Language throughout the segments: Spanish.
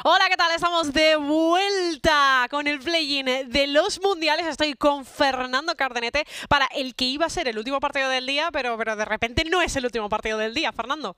Hola, ¿qué tal? Estamos de vuelta con el play-in de los mundiales. Estoy con Fernando Cardenete para el que iba a ser el último partido del día, pero de repente no es el último partido del día, Fernando.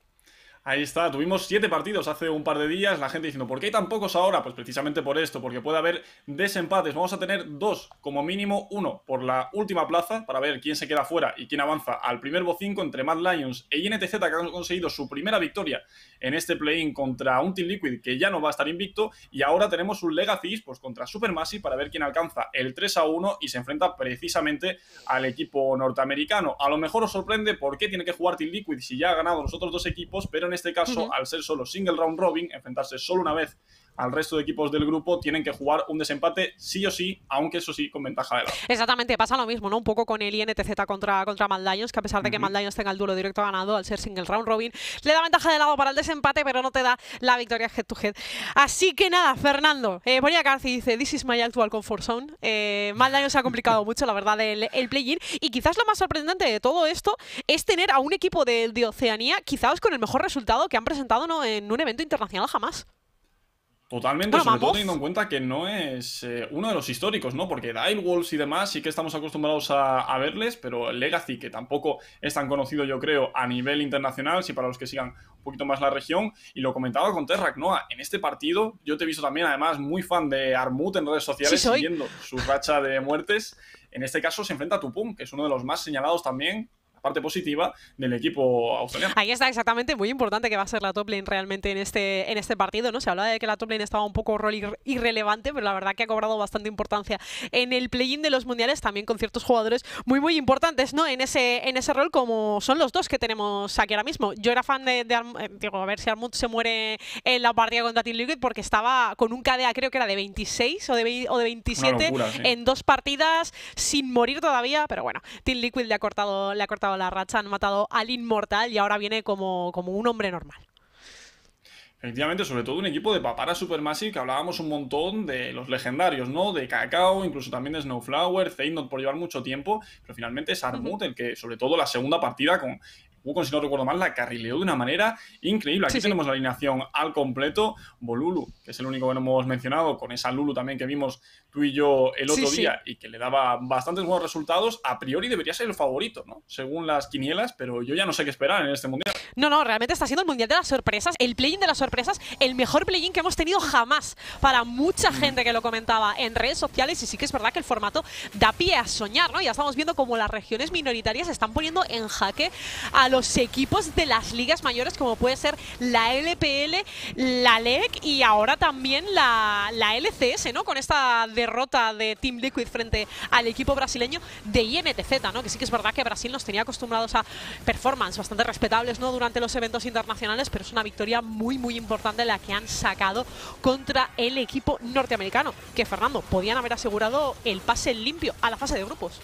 Ahí está, tuvimos 7 partidos hace un par de días, la gente diciendo, ¿por qué hay tan pocos ahora? Pues precisamente por esto, porque puede haber desempates. Vamos a tener 2, como mínimo 1, por la última plaza, para ver quién se queda fuera y quién avanza al primer B5 entre Mad Lions e INTZ, que han conseguido su primera victoria en este play-in contra un Team Liquid que ya no va a estar invicto, y ahora tenemos un Legacy pues contra Supermassive para ver quién alcanza el 3-1 y se enfrenta precisamente al equipo norteamericano. A lo mejor os sorprende por qué tiene que jugar Team Liquid si ya ha ganado los otros dos equipos, pero en este caso, al ser solo single round robin, enfrentarse solo una vez al resto de equipos del grupo, tienen que jugar un desempate sí o sí, aunque eso sí, con ventaja de lado. Exactamente, pasa lo mismo, ¿no? Un poco con el INTZ contra Mad Lions, que a pesar de que Mad Lions tenga el duelo directo ganado, al ser single round robin, le da ventaja de lado para el desempate, pero no te da la victoria head to head. Así que nada, Fernando, ponía Garci dice, this is my actual comfort zone. Mad Lions se ha complicado mucho, la verdad, el play-in, y quizás lo más sorprendente de todo esto es tener a un equipo de Oceanía, quizás con el mejor resultado que han presentado, ¿no?, en un evento internacional jamás. Totalmente, Bueno, sobre todo teniendo en cuenta que no es uno de los históricos, ¿no? Porque Direwolves y demás sí que estamos acostumbrados a verles, pero Legacy, que tampoco es tan conocido, yo creo, a nivel internacional, sí para los que sigan un poquito más la región. Y lo comentaba con Terrak, ¿no? En este partido, yo te he visto también, además, muy fan de Armut en redes sociales, siguiendo su racha de muertes. En este caso se enfrenta a Tupum, que es uno de los más señalados también, parte positiva del equipo australiano. Ahí está, exactamente, muy importante que va a ser la top lane realmente en este partido, ¿no? Se hablaba de que la top lane estaba un poco rol irrelevante, pero la verdad que ha cobrado bastante importancia en el play-in de los mundiales, también con ciertos jugadores muy importantes, ¿no? En ese rol, como son los dos que tenemos aquí ahora mismo. Yo era fan de digo, a ver si Armut se muere en la partida contra Team Liquid, porque estaba con un KDA, creo que era de 26 o de 27 locura, sí, en 2 partidas sin morir todavía, pero bueno, Team Liquid le ha cortado la racha, han matado al inmortal y ahora viene como un hombre normal. Efectivamente, sobre todo un equipo de Papara Supermassive, que hablábamos un montón de los legendarios, ¿no? De Kakao, incluso también de Snowflower, Zeynot por llevar mucho tiempo, pero finalmente es Armut el que, sobre todo la segunda partida con Wukong, si no recuerdo mal, la carrileó de una manera increíble. Aquí tenemos la alineación al completo. Bolulu, que es el único que no hemos mencionado, con esa Lulu también que vimos tú y yo el otro día y que le daba bastantes buenos resultados. A priori debería ser el favorito, ¿no? Según las quinielas, pero yo ya no sé qué esperar en este mundial. No, realmente está siendo el mundial de las sorpresas, el play-in de las sorpresas, el mejor play-in que hemos tenido jamás para mucha gente que lo comentaba en redes sociales, y sí que es verdad que el formato da pie a soñar, ¿no? Ya estamos viendo cómo las regiones minoritarias están poniendo en jaque a los equipos de las ligas mayores, como puede ser la LPL, la LEC y ahora también la LCS, ¿no? Con esta derrota de Team Liquid frente al equipo brasileño de INTZ, ¿no? Que sí que es verdad que Brasil nos tenía acostumbrados a performance bastante respetables, ¿no?, durante los eventos internacionales, pero es una victoria muy importante la que han sacado contra el equipo norteamericano, que, Fernando, podían haber asegurado el pase limpio a la fase de grupos.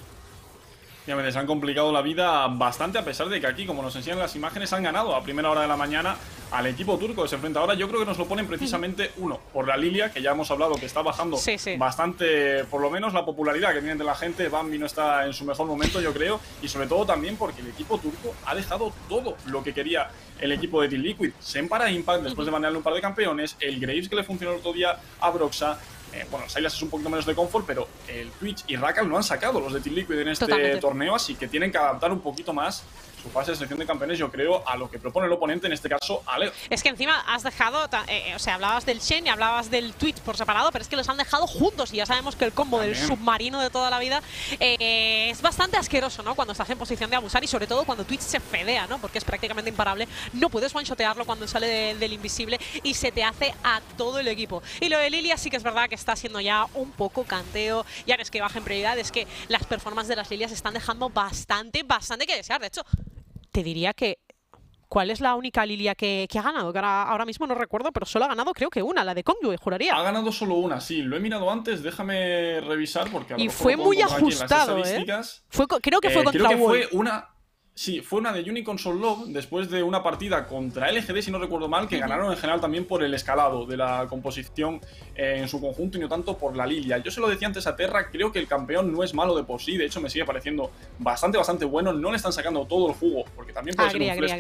Ya me les han complicado la vida bastante, a pesar de que aquí, como nos enseñan las imágenes, han ganado a primera hora de la mañana al equipo turco que se enfrenta ahora. Yo creo que nos lo ponen precisamente, uno, por la Lilia, que ya hemos hablado que está bajando bastante, por lo menos la popularidad que tiene de la gente. Bambi no está en su mejor momento, yo creo, y sobre todo también porque el equipo turco ha dejado todo lo que quería el equipo de Team Liquid. Sempara Impact, después de banearle un par de campeones, el Graves que le funcionó el otro día a Broxa. Bueno, Sylas es un poquito menos de confort, pero el Twitch y Racal no han sacado los de Team Liquid en este torneo, así que tienen que adaptar un poquito más su fase de selección de campeones, yo creo, a lo que propone el oponente, en este caso, Ale. Es que encima has dejado, o sea, hablabas del Shen y hablabas del Twitch por separado, pero es que los han dejado juntos y ya sabemos que el combo del submarino de toda la vida es bastante asqueroso, ¿no? Cuando estás en posición de abusar y sobre todo cuando Twitch se fedea, ¿no? Porque es prácticamente imparable, no puedes one-shotearlo cuando sale del invisible y se te hace a todo el equipo. Y lo de Lilia sí que es verdad que está siendo ya un poco canteo, ya no es que baje en prioridad, es que las performances de las Lilias están dejando bastante que desear. De hecho, te diría que ¿cuál es la única Lilia que ha ganado? Que ahora mismo no recuerdo, pero solo ha ganado creo que una, la de Kongyue, juraría. Ha ganado solo una, sí. Lo he mirado antes, déjame revisar porque a lo y mejor fue muy ajustado, Creo que fue contra creo que fue una... Sí, fue una de Unicorn Soul Love después de una partida contra LGD, si no recuerdo mal, que ganaron en general también por el escalado de la composición en su conjunto y no tanto por la Lilia. Yo se lo decía antes a Terra, creo que el campeón no es malo de por sí, de hecho me sigue pareciendo bastante bueno, no le están sacando todo el jugo, porque también puede ser un flash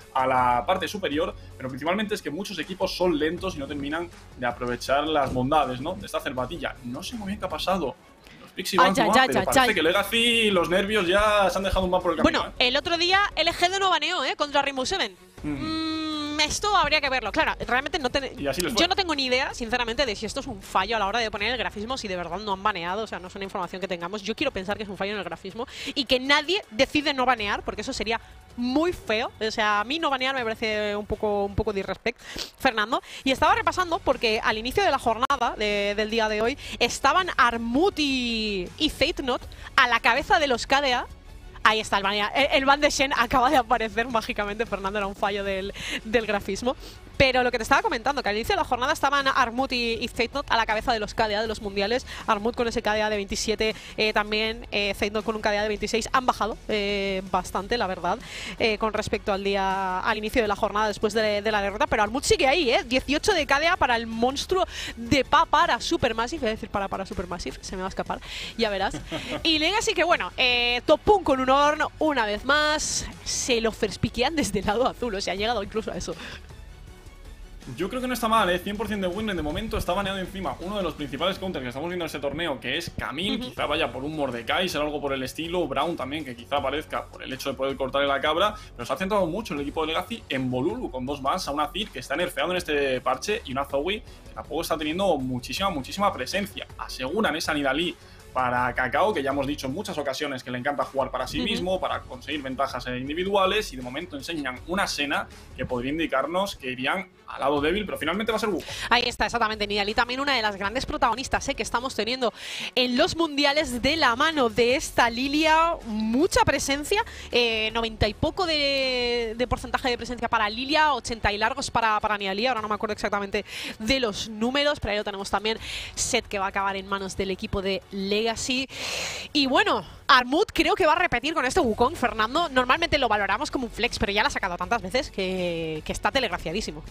a la parte superior, pero principalmente es que muchos equipos son lentos y no terminan de aprovechar las bondades, ¿no?, de esta cervatilla. No sé muy bien qué ha pasado. Los Pixie van pero parece que Legacy, los nervios ya se han dejado un van por el camino. Bueno, el otro día LGD no baneó, contra Rainbow Seven. Esto habría que verlo. Claro, realmente yo no tengo ni idea, sinceramente, de si esto es un fallo a la hora de poner el grafismo, si de verdad no han baneado, o sea, no es una información que tengamos. Yo quiero pensar que es un fallo en el grafismo y que nadie decide no banear, porque eso sería muy feo. O sea, a mí no banear me parece un poco disrespect, Fernando. Y estaba repasando porque al inicio de la jornada del día de hoy estaban Armut y Zeitnot a la cabeza de los KDA. Ahí está el ban de Shen acaba de aparecer mágicamente. Fernando, era un fallo del grafismo. Pero lo que te estaba comentando, que al inicio de la jornada estaban Armut y Zeitnot a la cabeza de los KDA de los mundiales. Armut con ese KDA de 27, también Zeitnot con un KDA de 26. Han bajado bastante, la verdad, con respecto al inicio de la jornada después de la derrota. Pero Armut sigue ahí, 18 de KDA para el monstruo de para Supermassive. Voy a decir para Supermassive, se me va a escapar, ya verás. Y Legacy que bueno, top 1 con un horno una vez más. Se lo firspiquean desde el lado azul, o sea, ha llegado incluso a eso. Yo creo que no está mal, 100% de win. De momento está baneado encima uno de los principales counters que estamos viendo en este torneo, que es Camille. Quizá vaya por un Mordecai, será algo por el estilo. Brown también, que quizá aparezca por el hecho de poder cortarle la cabra. Pero se ha centrado mucho el equipo de Legacy en Bolulu, con dos bans, a una Zir que está nerfeado en este parche y una Zoe que tampoco está teniendo muchísima presencia. Aseguran esa Nidalee para Kakao, que ya hemos dicho en muchas ocasiones que le encanta jugar para sí mismo, para conseguir ventajas individuales, y de momento enseñan una Senna que podría indicarnos que irían al lado débil, pero finalmente va a ser Wukong. Ahí está, exactamente, Nidalee también una de las grandes protagonistas que estamos teniendo en los mundiales, de la mano de esta Lilia. Mucha presencia, 90 y poco de porcentaje de presencia para Lilia, 80 y largos para Nidalee. Ahora no me acuerdo exactamente de los números, pero ahí lo tenemos también. Set que va a acabar en manos del equipo de Legacy. Y bueno, Armut creo que va a repetir con este Wukong, Fernando. Normalmente lo valoramos como un flex, pero ya lo ha sacado tantas veces que está telegraciadísimo.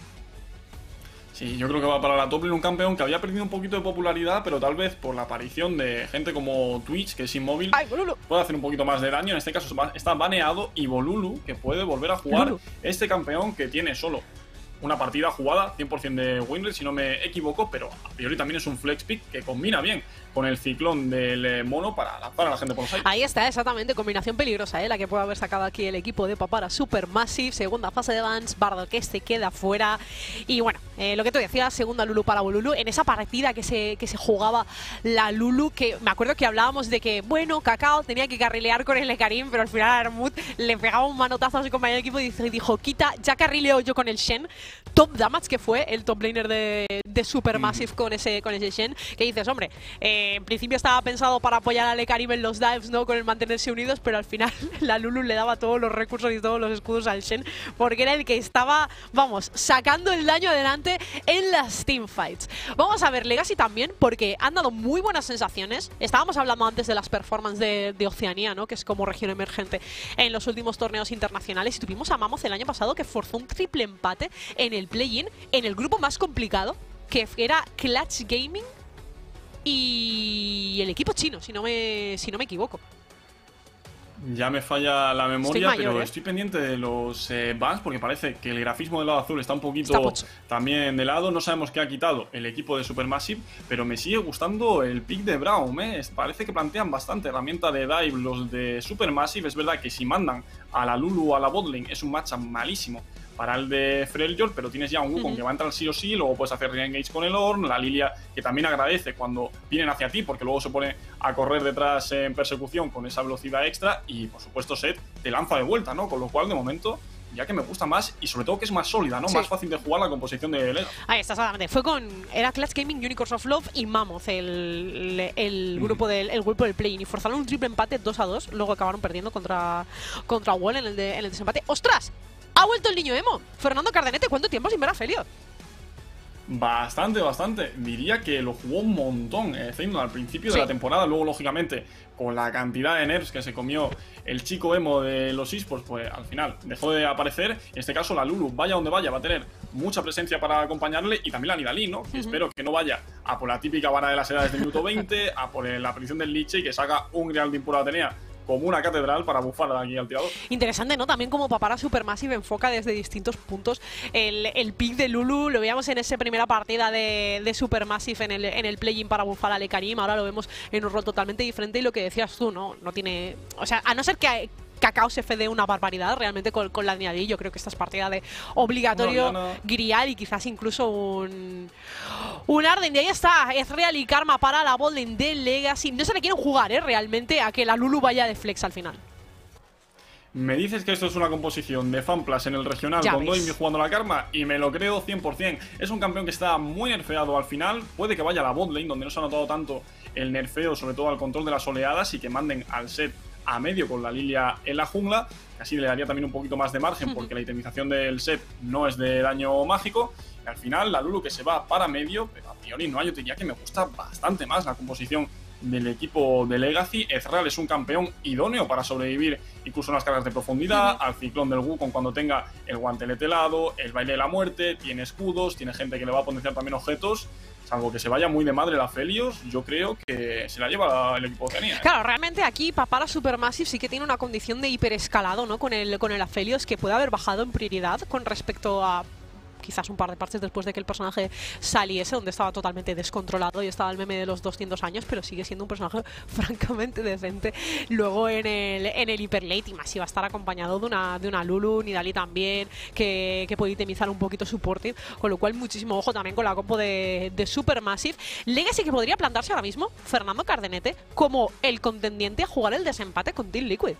Sí, yo creo que va para la top lane, un campeón que había perdido un poquito de popularidad, pero tal vez por la aparición de gente como Twitch, que es inmóvil, puede hacer un poquito más de daño. En este caso está baneado, y Bolulu, que puede volver a jugar este campeón que tiene solo una partida jugada, 100% de win rate, si no me equivoco, pero a priori también es un flex pick que combina bien con el ciclón del mono para lanzar a la gente por los aires. Ahí está, exactamente, combinación peligrosa, la que puede haber sacado aquí el equipo de Papara Supermassive. Segunda fase de Vance, Bardo que se queda fuera. Y bueno, lo que tú decías, segunda Lulu para Bolulu. En esa partida que se jugaba la Lulu, que me acuerdo que hablábamos de que, bueno, Kakao tenía que carrilear con el Karim, pero al final Armut le pegaba un manotazo a su compañero de equipo y dijo, quita, ya carrileo yo con el Shen. Top damage, que fue el top laner de Supermassive con ese Shen, que dices, hombre, en principio estaba pensado para apoyar a Karim en los dives, ¿no?, con el mantenerse unidos, pero al final la Lulu le daba todos los recursos y todos los escudos al Shen, porque era el que estaba, vamos, sacando el daño adelante en las teamfights. Vamos a ver Legacy también, porque han dado muy buenas sensaciones. Estábamos hablando antes de las performances de Oceanía, ¿no?, que es como región emergente en los últimos torneos internacionales, y tuvimos a Mammoth el año pasado, que forzó un triple empate en el play-in, en el grupo más complicado, que era Clutch Gaming y el equipo chino, si no me equivoco. Ya me falla la memoria, pero estoy pendiente de los bans, porque parece que el grafismo del lado azul está un poquito también de lado. No sabemos qué ha quitado el equipo de Supermassive, pero me sigue gustando el pick de Brown. Parece que plantean bastante herramienta de dive los de Supermassive. Es verdad que si mandan a la Lulu o a la botlane es un matchup malísimo para el de Freljord, pero tienes ya un Wukong que va a entrar sí o sí. Luego puedes hacer re-engage con el Ornn, la Lilia, que también agradece cuando vienen hacia ti, porque luego se pone a correr detrás en persecución con esa velocidad extra, y por supuesto Set te lanza de vuelta, ¿no? Con lo cual, de momento, ya que me gusta más, y sobre todo que es más sólida, ¿no? Sí. Más fácil de jugar la composición de Lega. Ahí está, exactamente. Era Clutch Gaming, Unicorns of Love y Mammoth el grupo del play-in, y forzaron un triple empate 2-2, luego acabaron perdiendo contra Wall en el desempate. ¡Ostras! Ha vuelto el niño emo, Fernando Cardenete. ¿Cuánto tiempo sin ver a Felio? Bastante. Diría que lo jugó un montón Zeitnot al principio de la temporada. Luego, lógicamente, con la cantidad de nerfs que se comió el chico emo de los esports, pues al final dejó de aparecer. En este caso, la Lulu, vaya donde vaya, va a tener mucha presencia para acompañarle. Y también la Nidalee, ¿no? Que espero que no vaya a por la típica vara de las edades del minuto 20, a por la aparición del Liche y que salga un Grial de Impura Atenea como una catedral para bufar aquí al tirador. Interesante, ¿no? También como Papara Supermassive enfoca desde distintos puntos el pick de Lulu. Lo veíamos en esa primera partida de Supermassive en el play-in para bufar a Lekarim. Ahora lo vemos en un rol totalmente diferente y lo que decías tú, no tiene... O sea, a no ser que Cacao se fede una barbaridad realmente con la Niadi. Yo creo que esta es partida de obligatorio Grial y quizás incluso un Arden. Y ahí está, Ezreal y Karma para la botlane de Legacy. No se le quieren jugar, realmente, a que la Lulu vaya de flex al final. Me dices que esto es una composición de Fanplas en el regional con Doimi jugando la Karma y me lo creo 100%. Es un campeón que está muy nerfeado al final. Puede que vaya a la botlane, donde no se ha notado tanto el nerfeo, sobre todo al control de las oleadas, y que manden al set a medio con la Lilia en la jungla, que así le daría también un poquito más de margen porque la itemización del set no es de daño mágico. Y al final la Lulu que se va para medio, pero a priori no, yo te diría que me gusta bastante más la composición del equipo de Legacy. Ezreal es un campeón idóneo para sobrevivir incluso en las cargas de profundidad, al ciclón del Wukong cuando tenga el guantelete helado, el baile de la muerte, tiene escudos, tiene gente que le va a potenciar también objetos. Salvo que se vaya muy de madre la Aphelios, yo creo que se la lleva el equipo de Oceanía. Claro, realmente aquí Papara Supermassive sí que tiene una condición de hiperescalado, ¿no? Con el Aphelios, que puede haber bajado en prioridad con respecto a quizás un par de partes después de que el personaje saliese, donde estaba totalmente descontrolado y estaba el meme de los 200 años, pero sigue siendo un personaje francamente decente luego en el hiperlate, y más si va a estar acompañado de una Lulu, Nidalee también, que puede itemizar un poquito su porting, con lo cual muchísimo ojo también con la compo de Supermassive. Legacy que podría plantarse ahora mismo Fernando Cardenete como el contendiente a jugar el desempate con Team Liquid.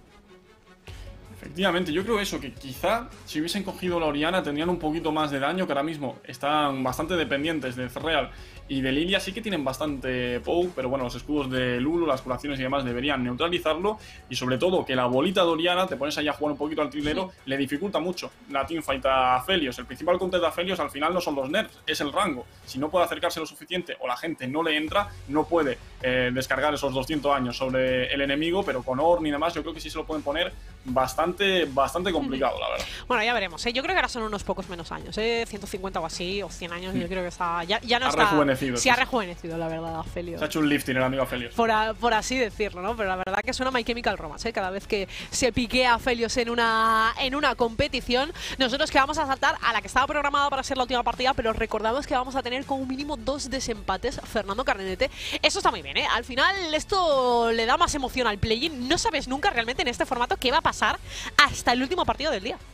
Efectivamente, yo creo eso, que quizá si hubiesen cogido la Orianna tendrían un poquito más de daño, que ahora mismo están bastante dependientes de Ezreal y de Lilia. Sí que tienen bastante poke, pero bueno, los escudos de Lulu, las curaciones y demás deberían neutralizarlo. Y sobre todo que la bolita de Orianna, te pones ahí a jugar un poquito al trilero, le dificulta mucho la teamfight a Aphelios. El principal counter de Aphelios al final no son los nerfs, es el rango. Si no puede acercarse lo suficiente o la gente no le entra, no puede descargar esos 200 años sobre el enemigo, pero con Ornn y demás yo creo que sí se lo pueden poner bastante complicado, la verdad. Bueno, ya veremos, yo creo que ahora son unos pocos menos años, 150 o así, o 100 años, yo creo que está, ya no está... Sí, ha rejuvenecido, la verdad, Aphelios. Se ha hecho un lifting el amigo Aphelios. Por así decirlo, ¿no? Pero la verdad que suena My Chemical Romance, cada vez que se piquea Aphelios en una competición. Nosotros que vamos a saltar a la que estaba programada para ser la última partida, pero recordamos que vamos a tener como mínimo 2 desempates Fernando Cardenete. Eso está muy bien, Al final esto le da más emoción al play-in. No sabes nunca realmente en este formato qué va a pasar hasta el último partido del día.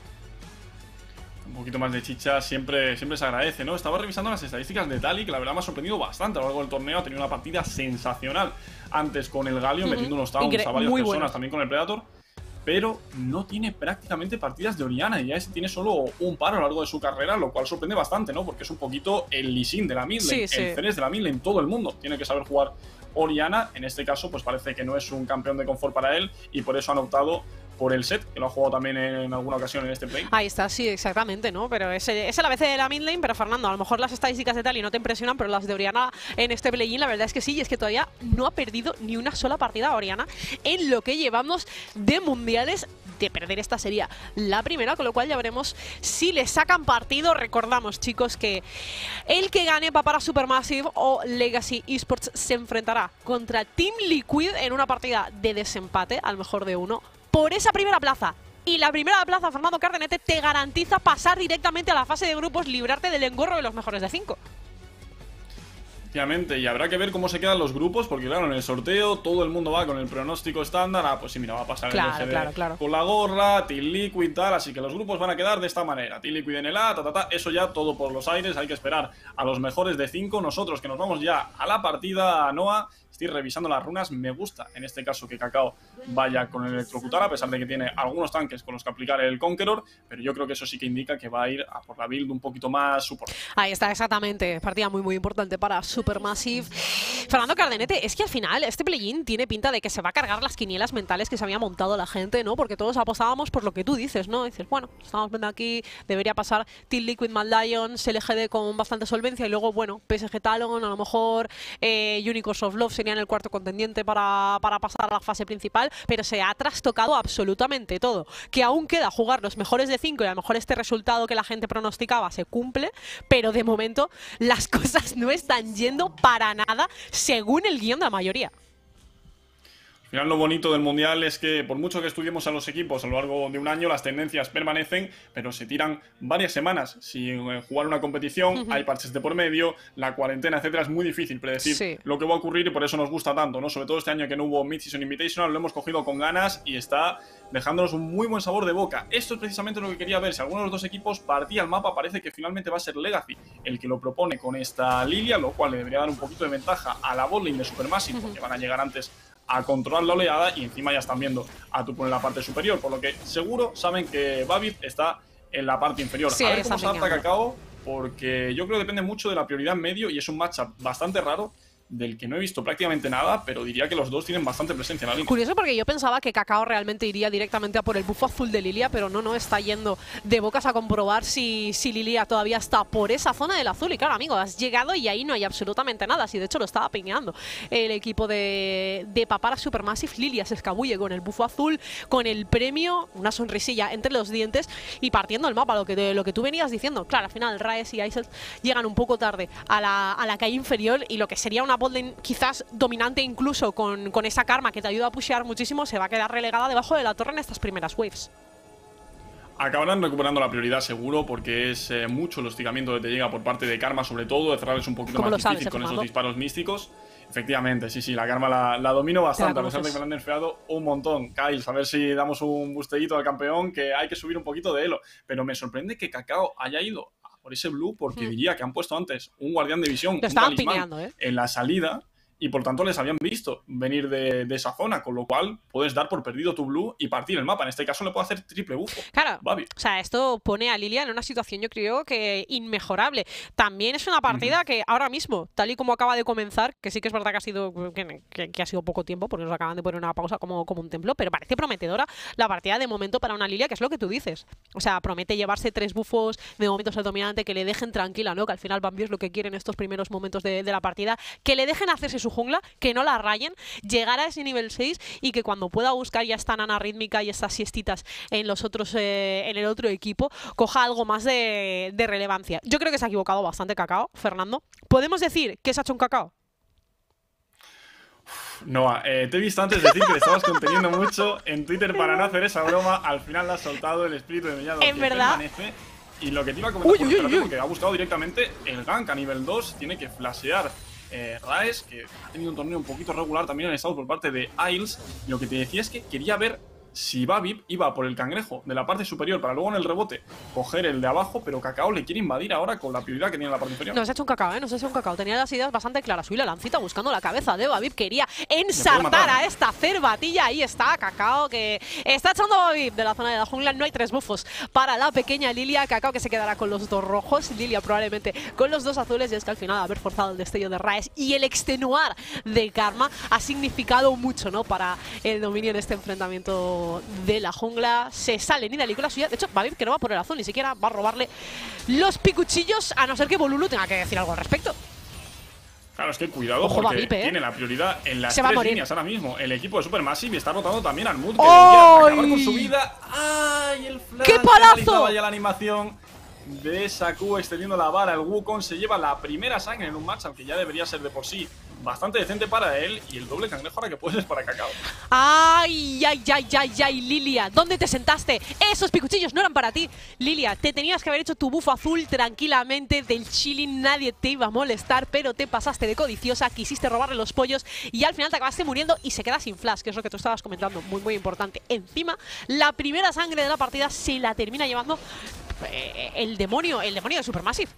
Un poquito más de chicha siempre se agradece, ¿no? Estaba revisando las estadísticas de Tali, que la verdad me ha sorprendido bastante a lo largo del torneo. Ha tenido una partida sensacional antes con el Galio, metiendo unos towns a varias personas, también con el Predator. Pero no tiene prácticamente partidas de Orianna y ya tiene solo un par a lo largo de su carrera, lo cual sorprende bastante, ¿no? Porque es un poquito el Lee Sin de la midlane, el Ceres de la midlane, todo el mundo tiene que saber jugar Orianna. En este caso, pues parece que no es un campeón de confort para él y por eso han optado por el set, que lo ha jugado también en alguna ocasión en este play. Ahí está, sí, exactamente, ¿no? Pero es el ABC de la midlane, pero Fernando, a lo mejor las estadísticas de Tali no te impresionan, pero las de Orianna en este play-in, la verdad es que sí, y es que todavía no ha perdido ni una sola partida Orianna en lo que llevamos de mundiales. De perder esta sería la primera, con lo cual ya veremos si le sacan partido. Recordamos, chicos, que el que gane Papara Supermassive o Legacy Esports se enfrentará contra Team Liquid en una partida de desempate, al mejor de uno, por esa primera plaza. Y la primera plaza, Fernando Cardenete, te garantiza pasar directamente a la fase de grupos, librarte del engorro de los mejores de 5. Efectivamente, y habrá que ver cómo se quedan los grupos, porque claro, en el sorteo todo el mundo va con el pronóstico estándar. Pues sí, mira, va a pasar el LGD con la gorra, Team Liquid, tal, así que los grupos van a quedar de esta manera. Team Liquid en el A, eso ya todo por los aires, hay que esperar a los mejores de 5. Nosotros que nos vamos ya a la partida, Noah. Estoy revisando las runas, me gusta en este caso que Cacao vaya con el electrocutar, a pesar de que tiene algunos tanques con los que aplicar el Conqueror, pero yo creo que eso sí que indica que va a ir a por la build un poquito más support. Ahí está, exactamente, partida muy importante para Supermassive. Fernando Cardenete, es que al final este play-in tiene pinta de que se va a cargar las quinielas mentales que se había montado la gente, ¿no? Porque todos apostábamos por lo que tú dices, ¿no? Dices, bueno, estamos viendo aquí, debería pasar Team Liquid, Mad Lions, LGD con bastante solvencia y luego, bueno, PSG Talon, a lo mejor Unicorns of Love sería en el cuarto contendiente para pasar a la fase principal, pero se ha trastocado absolutamente todo. Que aún queda jugar los mejores de 5 y a lo mejor este resultado que la gente pronosticaba se cumple, pero de momento las cosas no están yendo para nada según el guión de la mayoría. Al final lo bonito del Mundial es que por mucho que estudiemos a los equipos a lo largo de un año, las tendencias permanecen, pero se tiran varias semanas sin jugar una competición, hay parches de por medio, la cuarentena, etcétera. Es muy difícil predecir lo que va a ocurrir y por eso nos gusta tanto, ¿no? Sobre todo este año que no hubo Mid-Season Invitational, lo hemos cogido con ganas y está dejándonos un muy buen sabor de boca. Esto es precisamente lo que quería ver. Si alguno de los dos equipos partía el mapa, parece que finalmente va a ser Legacy el que lo propone con esta Lilia, lo cual le debería dar un poquito de ventaja a la botlane de Supermassive, porque van a llegar antes a controlar la oleada y encima ya están viendo a Tupo en la parte superior, por lo que seguro saben que Babip está en la parte inferior. Sí, a ver cómo se adapta Kakao, porque yo creo que depende mucho de la prioridad en medio y es un matchup bastante raro del que no he visto prácticamente nada, pero diría que los dos tienen bastante presencia en la línea. Curioso porque yo pensaba que Kakao realmente iría directamente a por el buffo azul de Lilia, pero no, está yendo de bocas a comprobar si Lilia todavía está por esa zona del azul. Y claro, amigo, has llegado y ahí no hay absolutamente nada. Si de hecho lo estaba piñando el equipo de Papara Supermassive. Lilia se escabulle con el buffo azul, con el premio, una sonrisilla entre los dientes y partiendo el mapa, lo que tú venías diciendo. Claro, al final Raes y Isles llegan un poco tarde a la calle inferior y lo que sería una botlane quizás dominante incluso con esa karma que te ayuda a pushear muchísimo, se va a quedar relegada debajo de la torre en estas primeras waves. Acabarán recuperando la prioridad seguro, porque es mucho el hostigamiento que te llega por parte de Karma, sobre todo, de cerrarles un poquito más difícil con esos disparos místicos. Efectivamente, sí, la Karma la domino bastante, a pesar de que me la han nerfeado un montón. Kyles, a ver si damos un busteíto al campeón, que hay que subir un poquito de elo. Pero me sorprende que Kakao haya ido por ese blue, porque diría que han puesto antes un guardián de visión, un talismán en la salida, y por tanto les habían visto venir de esa zona, con lo cual puedes dar por perdido tu blue y partir el mapa. En este caso le puede hacer triple bufo. Claro, o sea, esto pone a Lilia en una situación, yo creo que inmejorable. También es una partida que ahora mismo, tal y como acaba de comenzar, que sí que es verdad que ha sido que ha sido poco tiempo, porque nos acaban de poner una pausa como un templo, pero parece prometedora la partida de momento para una Lilia, que es lo que tú dices. O sea, promete llevarse 3 bufos, de momento ser dominante, que le dejen tranquila, ¿no? Que al final Bambi es lo que quiere en estos primeros momentos de la partida, que le dejen hacerse su jungla, que no la rayen, llegar a ese nivel 6 y que cuando pueda buscar ya esta nana rítmica y estas siestitas en los otros en el otro equipo, coja algo más de relevancia. Yo creo que se ha equivocado bastante Kakao, Fernando. ¿Podemos decir que se ha hecho un Kakao? Noah, te he visto antes decir que le estabas conteniendo mucho en Twitter para no hacer esa broma. Al final le has soltado el espíritu de Mellado. En verdad. Permanece. Y lo que te iba a comentar, porque ha buscado directamente el gank a nivel 2, tiene que flashear Raes, que ha tenido un torneo un poquito regular también en el estado por parte de Isles. Y lo que te decía es que quería ver si Babip iba por el cangrejo de la parte superior para luego en el rebote coger el de abajo, pero Kakao le quiere invadir ahora con la prioridad que tiene en la parte inferior. No se ha hecho un Kakao, no se ha hecho un Kakao. Tenía las ideas bastante claras. Uy, la lancita buscando la cabeza de Babip. Quería ensartar a esta cervatilla. Ahí está Kakao, que está echando a Babip de la zona de la jungla. No hay 3 bufos para la pequeña Lilia. Kakao que se quedará con los 2 rojos. Lilia probablemente con los 2 azules. Y es que al final haber forzado el destello de Raes y el extenuar de Karma ha significado mucho, ¿no? Para el dominio en este enfrentamiento de la jungla. Se sale Nidalee con la suya. De hecho, Babip que no va por el azul, ni siquiera va a robarle los picuchillos, a no ser que Bolulu tenga que decir algo al respecto. Claro, es que cuidado, porque Babip, tiene la prioridad en las 3 líneas ahora mismo. El equipo de Supermassive está rotando también al Mood, que debería acabar con su vida. ¡Ay, el flash! ¡Qué palazo! Ya la animación de Saku extendiendo la vara. El Wukong se lleva la primera sangre en un match, aunque ya debería ser de por sí bastante decente para él, y el doble cangrejo ahora que puede ser para Kakao. ¡Ay, Lilia! ¿Dónde te sentaste? Esos picuchillos no eran para ti. Lilia, te tenías que haber hecho tu bufo azul tranquilamente del chilling, nadie te iba a molestar, pero te pasaste de codiciosa, quisiste robarle los pollos y al final te acabaste muriendo y se queda sin flash, que es lo que tú estabas comentando, muy importante. Encima, la primera sangre de la partida se la termina llevando el demonio de Supermassive.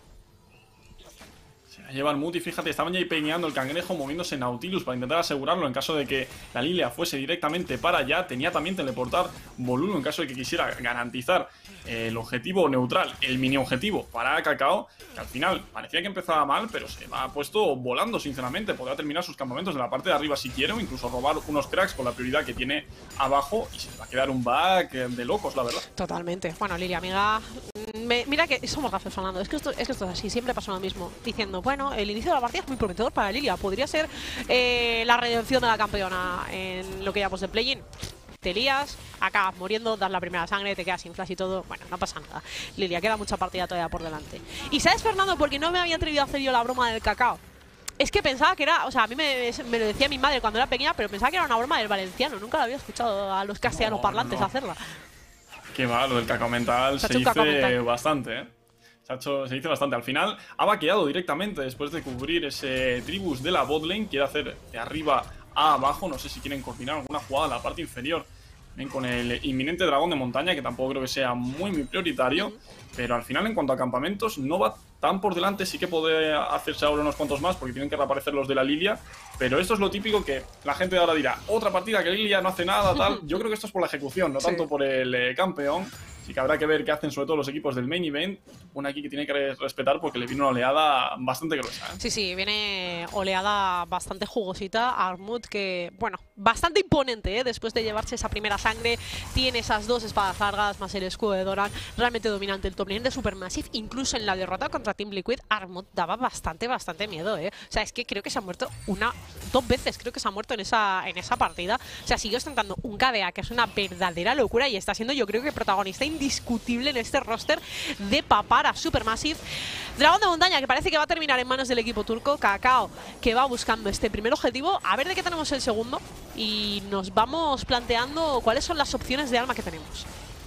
Lleva el Mood y fíjate, estaban ya ahí peñando el cangrejo, moviéndose Nautilus para intentar asegurarlo en caso de que la Lilia fuese directamente para allá. Tenía también teleportar Bolulu en caso de que quisiera garantizar el objetivo neutral, el mini objetivo para Kakao, que al final parecía que empezaba mal, pero se va puesto volando sinceramente. Podría terminar sus campamentos de la parte de arriba si quiere, o incluso robar unos cracks con la prioridad que tiene abajo, y se va a quedar un back de locos, la verdad. Totalmente. Bueno, Lilia, amiga, mira que somos gafes, Fernando. Es que esto es así, siempre pasa lo mismo. Diciendo, bueno, el inicio de la partida es muy prometedor para Lilia. Podría ser la redención de la campeona en lo que llamamos de play-in. Te lías, acabas muriendo, das la primera sangre, te quedas sin flash y todo. Bueno, no pasa nada. Lilia, queda mucha partida todavía por delante. Y sabes, Fernando, porque no me había atrevido a hacer yo la broma del Kakao. Es que pensaba que era, o sea, a mí me lo decía mi madre cuando era pequeña, pero pensaba que era una broma del valenciano. Nunca lo había escuchado a los castellano parlantes hacerla. Qué va, lo del cacao mental se dice bastante, ¿eh? Se dice bastante. Al final ha vaqueado directamente después de cubrir ese Tribus de la botlane. Quiere hacer de arriba a abajo. No sé si quieren coordinar alguna jugada en la parte inferior. Ven con el inminente dragón de montaña, que tampoco creo que sea muy prioritario. Pero al final, en cuanto a campamentos, no va tan por delante. Sí que puede hacerse ahora unos cuantos más, porque tienen que reaparecer los de la Lilia. Pero esto es lo típico que la gente ahora dirá: otra partida que Lilia no hace nada, tal. Yo creo que esto es por la ejecución, no tanto por el campeón. Así que habrá que ver qué hacen sobre todo los equipos del main event. Una aquí que tiene que respetar porque le viene una oleada bastante gruesa, ¿eh? Sí, viene oleada bastante jugosita. Armut que, bueno, bastante imponente, ¿eh? Después de llevarse esa primera sangre. Tiene esas dos espadas largas más el escudo de Doran. Realmente dominante el top lane de Supermassive. Incluso en la derrota contra Team Liquid, Armut daba bastante miedo, ¿eh? O sea, es que creo que se ha muerto dos veces. Creo que se ha muerto en esa partida. O sea, sigue ostentando un KDA que es una verdadera locura y está siendo, yo creo que, protagonista indiscutible en este roster de papar a Supermassive. Dragón de montaña que parece que va a terminar en manos del equipo turco. Cacao que va buscando este primer objetivo. A ver de qué tenemos el segundo. Y nos vamos planteando cuáles son las opciones de arma que tenemos.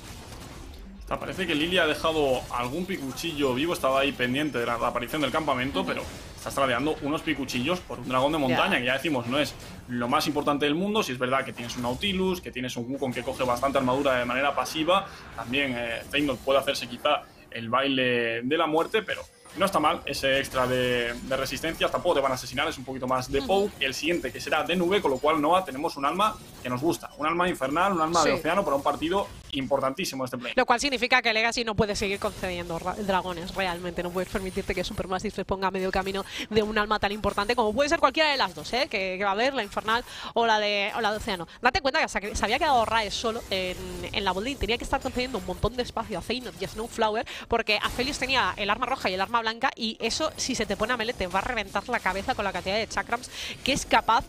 Parece que Lilia ha dejado algún picuchillo vivo. Estaba ahí pendiente de la reaparición del campamento, pero está tradeando unos picuchillos por un dragón de montaña, que ya decimos no es lo más importante del mundo. Si es verdad que tienes un Nautilus, que tienes un Wukong que coge bastante armadura de manera pasiva. También Feyenoord puede hacerse quizá el baile de la muerte, pero no está mal ese extra de resistencia. Tampoco te van a asesinar, es un poquito más de poke. El siguiente que será de nube, con lo cual, Noah, tenemos un alma que nos gusta. Un alma infernal, un alma de océano para un partido importantísimo este play. Lo cual significa que Legacy no puede seguir concediendo dragones, realmente. No puedes permitirte que Supermassive se ponga a medio camino de un alma tan importante como puede ser cualquiera de las dos, ¿eh? Que va a haber, la infernal o la de océano. Date cuenta que se había quedado Raes solo en la botlane. Tenía que estar concediendo un montón de espacio a Feyenoord y a Snowflower, porque Aphelios tenía el arma roja y el arma blanca, y eso, si se te pone a melee, te va a reventar la cabeza con la cantidad de chakrams que es capaz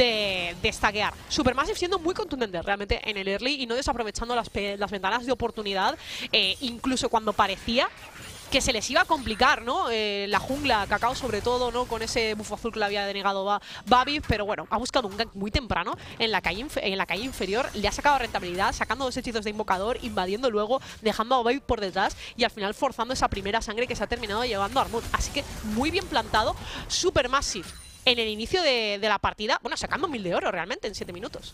de stackear. Supermassive siendo muy contundente realmente en el early y no desaprovechando las ventanas de oportunidad, incluso cuando parecía que se les iba a complicar, ¿no? La jungla, Cacao sobre todo, ¿no? Con ese bufo azul que le había denegado Babi, pero bueno, ha buscado un gank muy temprano en la calle inferior, le ha sacado rentabilidad, sacando dos hechizos de invocador, invadiendo luego, dejando a Babi por detrás y al final forzando esa primera sangre que se ha terminado llevando a Armut. Así que muy bien plantado, Supermassive en el inicio de la partida, bueno, sacando 1000 de oro realmente en 7 minutos.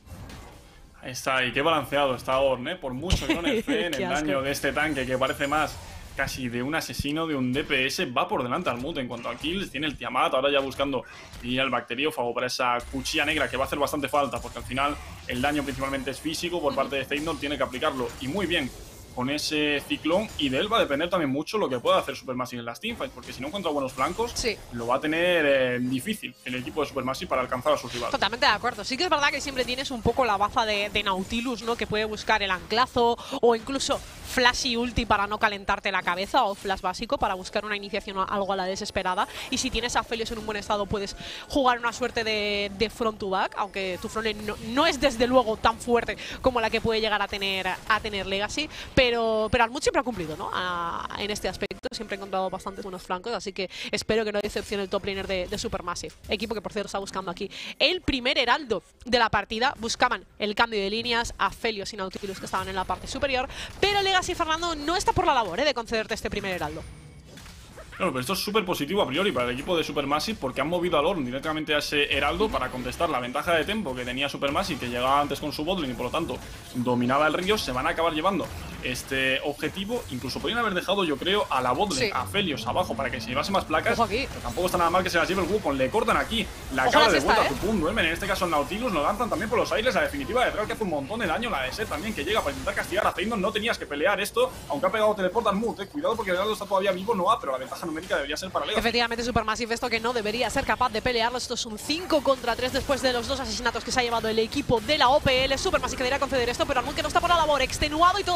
Ahí está, y qué balanceado está Ornn, ¿eh? Por mucho que no nerfeen el daño de este tanque, que parece más casi de un asesino, de un DPS, va por delante Armut en cuanto a kills. Tiene el Tiamat, ahora ya buscando y el bacteriófago para esa cuchilla negra que va a hacer bastante falta, porque al final el daño principalmente es físico por parte de Feyenoord, tiene que aplicarlo y muy bien con ese ciclón, y de él va a depender también mucho lo que pueda hacer Supermassive en las teamfights, porque si no encuentra buenos flancos, lo va a tener difícil el equipo de Supermassive para alcanzar a sus rivales. Totalmente de acuerdo. Sí que es verdad que siempre tienes un poco la baza de Nautilus, ¿no? Que puede buscar el anclazo o incluso flash y ulti para no calentarte la cabeza, o flash básico para buscar una iniciación algo a la desesperada. Y si tienes a Aphelios en un buen estado, puedes jugar una suerte de front to back, aunque tu front no es desde luego tan fuerte como la que puede llegar a tener Legacy, pero Armut siempre ha cumplido, ¿no? En este aspecto siempre ha encontrado bastantes buenos flancos, así que espero que no decepcione el top laner de Supermassive, equipo que por cierto está buscando aquí el primer heraldo de la partida. Buscaban el cambio de líneas a Aphelios y Nautilus, que estaban en la parte superior, pero Legacy, Fernando, no está por la labor de concederte este primer heraldo. Claro, pero esto es súper positivo a priori para el equipo de Supermassive, porque han movido al Ornn directamente a ese heraldo para contestar la ventaja de tempo que tenía Supermassive, que llegaba antes con su botlane y por lo tanto dominaba el río. Se van a acabar llevando este objetivo. Incluso podrían haber dejado, yo creo, a la botlane, a Aphelios abajo, para que se llevase más placas. Pero tampoco está nada mal que se las lleve el Wukong. Le cortan aquí la cara de vuelta a su punto. En este caso el Nautilus lo lanzan también por los aires. La definitiva de Real, que hace un montón de daño. La de Set también, que llega para intentar castigar a Feyenoord. No tenías que pelear esto, aunque ha pegado teleport Armut. Cuidado porque el heraldo está todavía vivo, Noah, pero la ventaja numérica debería ser para Legacy. Efectivamente, Supermassive, esto que no debería ser capaz de pelearlo. Esto es un 5 contra 3 después de los dos asesinatos que se ha llevado el equipo de la OPL. Supermassive que debería conceder esto, pero Armut, que no está por la labor, extenuado y todo, lanzando a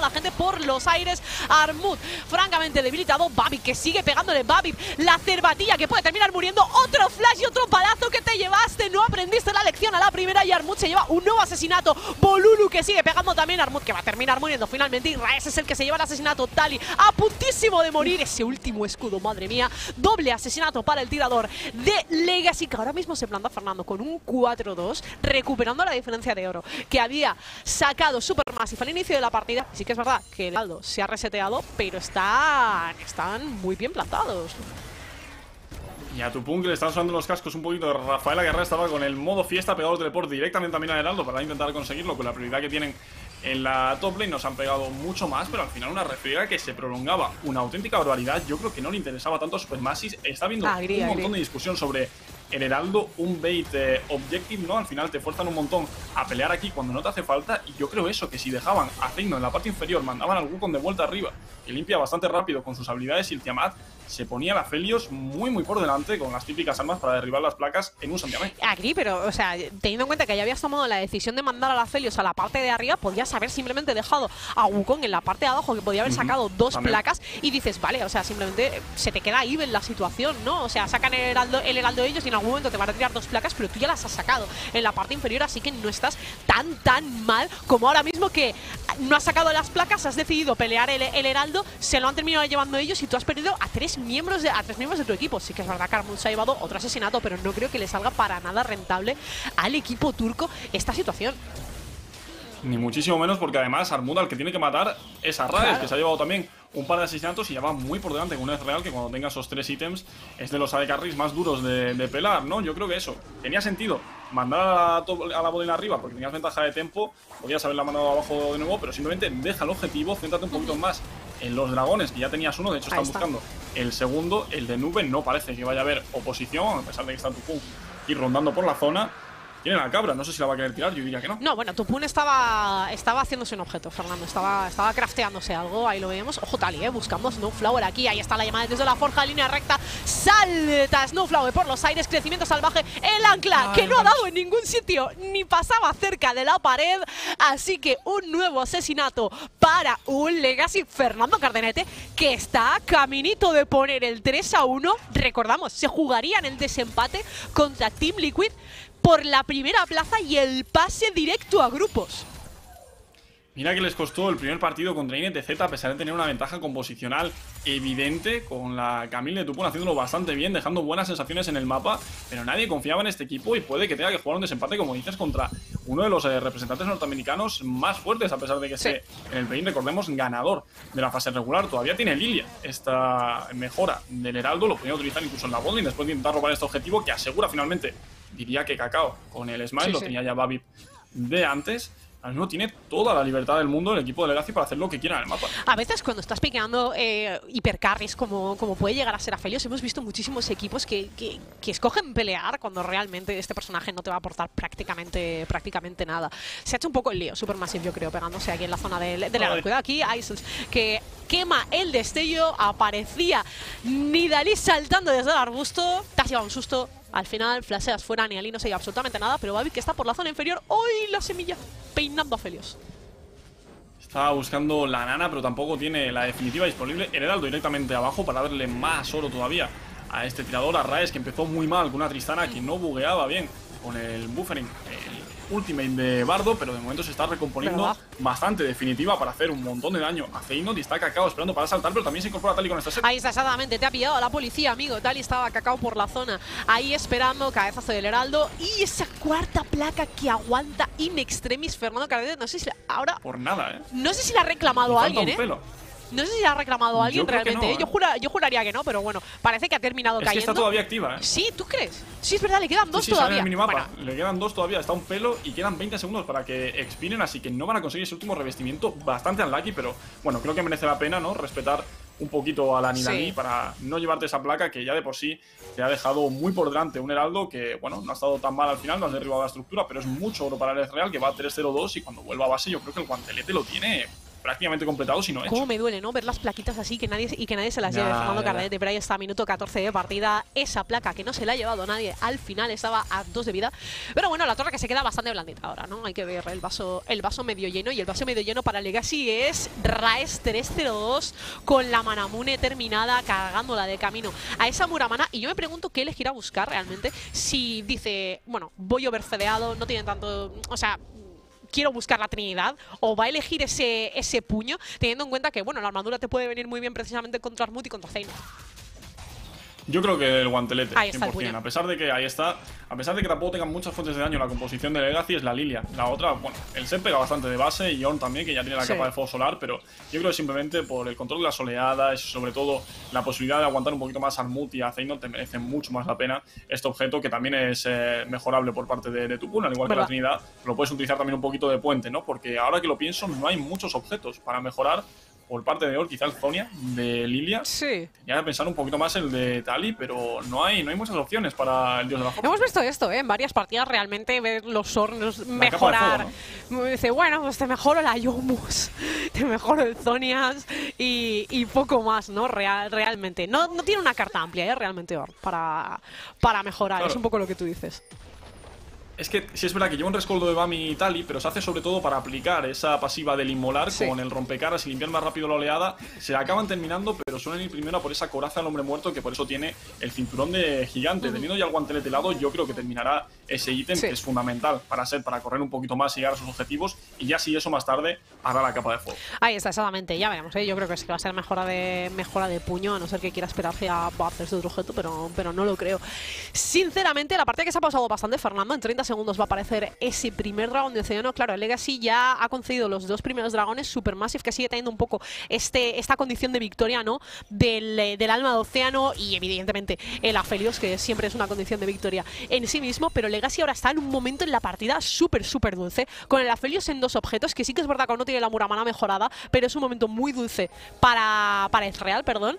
la gente por los aires. Armut, francamente debilitado. Babip, que sigue pegándole. Babip, la cervatilla que puede terminar muriendo. Otro flash y otro palazo que te llevaste. No aprendiste la lección a la primera y Armut se lleva un nuevo asesinato. Bolulu, que sigue pegando también. Armut, que va a terminar muriendo finalmente. Y Raes es el que se lleva el asesinato. Tali, a puntísimo de morir. Ese último escudo, madre mía. Doble asesinato para el tirador de Legacy, que ahora mismo se planta Fernando con un 4-2, recuperando la diferencia de oro que había sacado Supermassive al inicio de la partida. Sí que es verdad que el Aldo se ha reseteado, pero están muy bien plantados. Y a Tupun, que le están sonando los cascos un poquito. Rafaela Guerrera estaba con el modo fiesta, pegado el teleport directamente también a Heraldo para intentar conseguirlo. Con la prioridad que tienen en la top lane nos han pegado mucho más, pero al final una refriega que se prolongaba una auténtica barbaridad. Yo creo que no le interesaba tanto a Supermassive. Está viendo un montón de discusión sobre el Heraldo, un bait objective, ¿no? Al final te fuerzan un montón a pelear aquí cuando no te hace falta. Y yo creo eso, que si dejaban a Zeino en la parte inferior, mandaban al Wukong de vuelta arriba, que limpia bastante rápido con sus habilidades, y el Tiamat se ponía la Felios muy por delante con las típicas armas para derribar las placas en un santiamén. Agri, pero, o sea, teniendo en cuenta que ya habías tomado la decisión de mandar a la Felios a la parte de arriba, podías haber simplemente dejado a Wukong en la parte de abajo, que podía haber sacado dos placas, y dices, vale, o sea, simplemente se te queda even la situación, ¿no? O sea, sacan el heraldo ellos y en algún momento te van a tirar dos placas, pero tú ya las has sacado en la parte inferior, así que no estás tan mal como ahora mismo, que no has sacado las placas, has decidido pelear el heraldo, se lo han terminado llevando ellos y tú has perdido a tres miembros de tu equipo. Sí que es verdad que Armut se ha llevado otro asesinato, pero no creo que le salga para nada rentable al equipo turco esta situación. Ni muchísimo menos, porque además Armut al que tiene que matar es a Raes, que se ha llevado también un par de asesinatos y ya va muy por delante con un Ezreal que cuando tenga esos tres ítems es de los AD carries más duros de pelar, ¿no? Yo creo que eso tenía sentido, mandar a la bolina arriba porque tenías ventaja de tempo, podías haberla mandado abajo de nuevo, pero simplemente deja el objetivo, céntrate un poquito más en los dragones, que ya tenías uno, de hecho están buscando el segundo, el de nube. No parece que vaya a haber oposición, a pesar de que está Tupun y rondando por la zona. Tiene la cabra, no sé si la va a querer tirar, yo diría que no. No, bueno, Tupun estaba haciéndose un objeto, Fernando. Estaba crafteándose algo, ahí lo vemos. Ojo, Tali, buscando Snowflower aquí. Ahí está la llamada desde la forja, línea recta. Salta Snowflower por los aires, crecimiento salvaje. El ancla, que no ha dado en ningún sitio, ni pasaba cerca de la pared. Así que un nuevo asesinato para un Legacy. Fernando Cardenete, que está a caminito de poner el 3-1. Recordamos, se jugaría en el desempate contra Team Liquid por la primera plaza y el pase directo a grupos. Mira que les costó el primer partido contra INTZ, a pesar de tener una ventaja composicional evidente, con la Camille de Tupun haciéndolo bastante bien, dejando buenas sensaciones en el mapa, pero nadie confiaba en este equipo y puede que tenga que jugar un desempate, como dices, contra uno de los representantes norteamericanos más fuertes, a pesar de que esté en el play-in, recordemos, ganador de la fase regular. Todavía tiene Lilia esta mejora del Heraldo, lo podía utilizar incluso en la botlane después de intentar robar este objetivo, que asegura finalmente, diría que Cacao con el Smile, lo tenía ya Babip de antes. Al mismo tiene toda la libertad del mundo el equipo de Legacy para hacer lo que quiera en el mapa. A veces cuando estás piqueando hipercarries como puede llegar a ser Aphelios, hemos visto muchísimos equipos que escogen pelear cuando realmente este personaje no te va a aportar prácticamente nada. Se ha hecho un poco el lío Supermassive, yo creo, pegándose aquí en la zona del Heraldo. Cuidado aquí, Isles, que quema el destello. Aparecía Nidalee saltando desde el arbusto. Te has llevado un susto. Al final, flasheas fuera, Nidalee no se lleva absolutamente nada, pero Babip, que está por la zona inferior. ¡Uy, la semilla! Peinando a Aphelios. Estaba buscando la nana, pero tampoco tiene la definitiva disponible. El Heraldo directamente abajo para darle más oro todavía a este tirador, a Raes, que empezó muy mal con una Tristana que no bugueaba bien con el buffering, el ultimate de Bardo, pero de momento se está recomponiendo bastante definitiva para hacer un montón de daño a Zeynot, y está Cacao esperando para saltar, pero también se incorpora Tali con esta set. Ahí está, exactamente, te ha pillado a la policía, amigo. Tali estaba Cacao por la zona, ahí esperando, cabezazo del Heraldo, y esa cuarta placa que aguanta in extremis Fernando Cardenete. No sé si ahora... Por nada, No sé si la ha reclamado alguien, No sé si la ha reclamado alguien realmente. No, yo juraría que no, pero bueno, parece que ha terminado cayendo. Es que está todavía activa, Sí, ¿tú crees? Sí, es verdad, le quedan dos todavía. Sale en el minimapa. Le quedan dos todavía, está un pelo y quedan 20 segundos para que expiren, así que no van a conseguir ese último revestimiento. Bastante unlucky, pero bueno, creo que merece la pena, ¿no? Respetar un poquito a la Nidalee para no llevarte esa placa que ya de por sí te ha dejado muy por delante un Heraldo que, bueno, no ha estado tan mal al final, no has derribado la estructura, pero es mucho oro para el Ezreal, que va a 3-0-2, y cuando vuelva a base yo creo que el guantelete lo tiene prácticamente completado, si no hecho. Cómo me duele, ¿no? Ver las plaquitas así que nadie se las lleve. Fernando Cardenete, pero ahí está, minuto 14 de partida. Esa placa que no se la ha llevado nadie al final, estaba a 2 de vida. Pero bueno, la torre que se queda bastante blandita ahora, ¿no? Hay que ver el vaso medio lleno. Y el vaso medio lleno para Legacy es Raes 302 con la Manamune terminada, cargándola de camino a esa Muramana. Y yo me pregunto qué elegirá buscar realmente. Si dice, bueno, voy overfedeado, no tienen tanto... O sea... quiero buscar la Trinidad, o va a elegir ese puño, teniendo en cuenta que, bueno, la armadura te puede venir muy bien precisamente contra Armut y contra Zayn. Yo creo que el guantelete, ahí está 100%. A pesar de que ahí está, a pesar de que tampoco tengan muchas fuentes de daño, la composición de Legacy es la Lilia. La otra, bueno, el Set pega bastante de base y Ornn también, que ya tiene la capa de fuego solar, pero yo creo que simplemente por el control de las oleadas y sobre todo la posibilidad de aguantar un poquito más a Armut y a Zayn, te merece mucho más la pena este objeto, que también es mejorable por parte de tu pool, al igual que la Trinidad. Lo puedes utilizar también un poquito de puente, ¿no? Porque ahora que lo pienso, no hay muchos objetos para mejorar. Por parte de Ornn, quizá el Zonia de Lilia. Sí. Tenía que pensar un poquito más el de Tali, pero no hay muchas opciones para el dios de la fuerza. Hemos visto esto, en varias partidas, realmente ver los Ornns mejorar. Fuego, ¿no? Dice, bueno, pues te mejoro la Yomus, te mejoro el Zonias y poco más, ¿no? Realmente. No tiene una carta amplia, realmente, Ornn, para mejorar. Claro. Es un poco lo que tú dices. Es que sí es verdad que lleva un rescoldo de Bami y Tali, pero se hace sobre todo para aplicar esa pasiva del inmolar con el rompecaras y limpiar más rápido la oleada. Se acaban terminando, pero suelen ir primero a por esa coraza del hombre muerto, que por eso tiene el cinturón de gigante. Teniendo ya el guantelete helado, yo creo que terminará ese ítem que es fundamental para correr un poquito más y llegar a sus objetivos. Y ya si eso más tarde hará la capa de fuego. Ahí está, exactamente. Ya veremos, ¿eh? Yo creo que sí que va a ser mejora de puño, a no ser que quiera esperarse a Buffers de otro objeto, pero no lo creo. Sinceramente, la partida que se ha pasado bastante, Fernando, en 30 segundos va a aparecer ese primer dragón de océano. Claro, el Legacy ya ha concedido los 2 primeros dragones. Supermassive, que sigue teniendo un poco esta condición de victoria, ¿no? Del alma de océano, y evidentemente el Aphelios, que siempre es una condición de victoria en sí mismo. Pero Legacy ahora está en un momento en la partida súper dulce, con el Aphelios en 2 objetos, que sí que es verdad que aún no tiene la Muramana mejorada, pero es un momento muy dulce para Ezreal, perdón.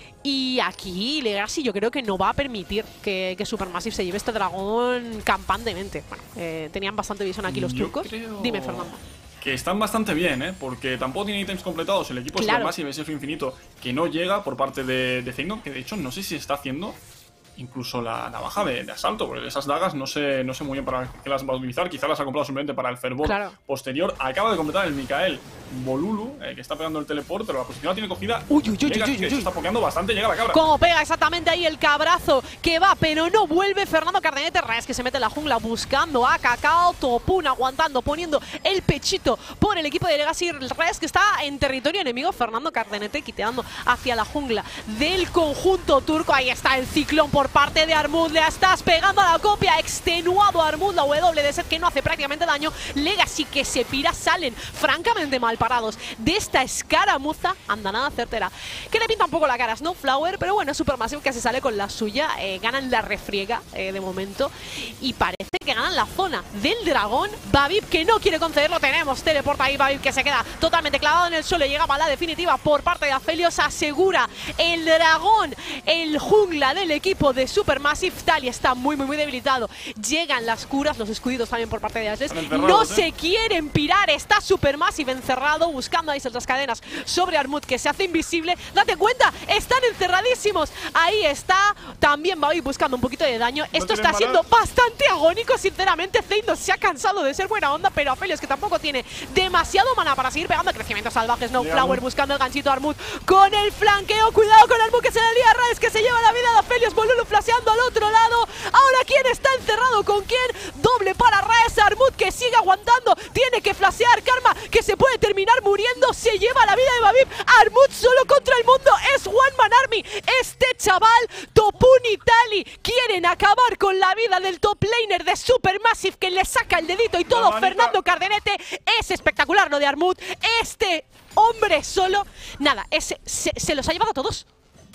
Y aquí Legacy yo creo que no va a permitir que Supermassive se lleve este dragón campantemente. Bueno, tenían bastante visión aquí los turcos. Dime, Fernando. Que están bastante bien, porque tampoco tiene ítems completados. El equipo Supermassive es el infinito que no llega por parte de Zeynon, que de hecho no sé si está haciendo incluso la navaja de asalto, porque esas dagas no sé muy bien para qué las va a utilizar. Quizá las ha comprado simplemente para el fervor posterior. Acaba de completar el Mikael Bolulu, que está pegando el teleport, pero la posición la tiene cogida. Está pokeando bastante, llega la cabra. Como pega exactamente ahí el cabrazo que va, pero no vuelve. Fernando Cardenete, Raes que se mete en la jungla buscando a Kakao, Topun aguantando, poniendo el pechito por el equipo de Legacy. Raes que está en territorio enemigo. Fernando Cardenete quiteando hacia la jungla del conjunto turco. Ahí está el ciclón por parte de Armut. Le estás pegando a la copia. Extenuado Armut. La W de Set que no hace prácticamente daño. Legacy que se pira. Salen francamente mal parados de esta escaramuza. Andanada certera que le pinta un poco la cara a Snowflower, pero bueno, Supermassive que se sale con la suya. Ganan la refriega de momento y parece que ganan la zona del dragón. Babib que no quiere concederlo. Tenemos teleporta ahí. Babib que se queda totalmente clavado en el suelo. Llegaba a la definitiva por parte de Aphelios. Asegura el dragón, el jungla del equipo de Supermassive. Tali está muy debilitado. Llegan las curas, los escuditos también por parte de Asles. No se quieren pirar. Está Supermassive encerrado, buscando ahí las cadenas sobre Armut, que se hace invisible. Date cuenta, están encerradísimos. Ahí está también Babib buscando un poquito de daño. Esto está siendo bastante agónico, sinceramente. Zeynon se ha cansado de ser buena onda, pero Aphelios que tampoco tiene demasiado mana para seguir pegando. Crecimiento salvaje. Snowflower buscando el ganchito a Armut con el flanqueo. Cuidado con Armut que se le lía a Raes, que se lleva la vida de Aphelios. Bolulu flasheando al otro lado. Ahora ¿quién está encerrado con quién? Doble para Raes. Armut que sigue aguantando. Tiene que flashear. Karma que se puede terminar muriendo. Se lleva la vida de Babib. Armut solo contra el mundo. Es One Man Army. Este chaval, Topun y Tali, quieren acabar con la vida del top laner de Supermassive, que le saca el dedito y todo. Fernando Cardenete. Es espectacular lo de Armut. Este hombre solo, nada, se los ha llevado a todos.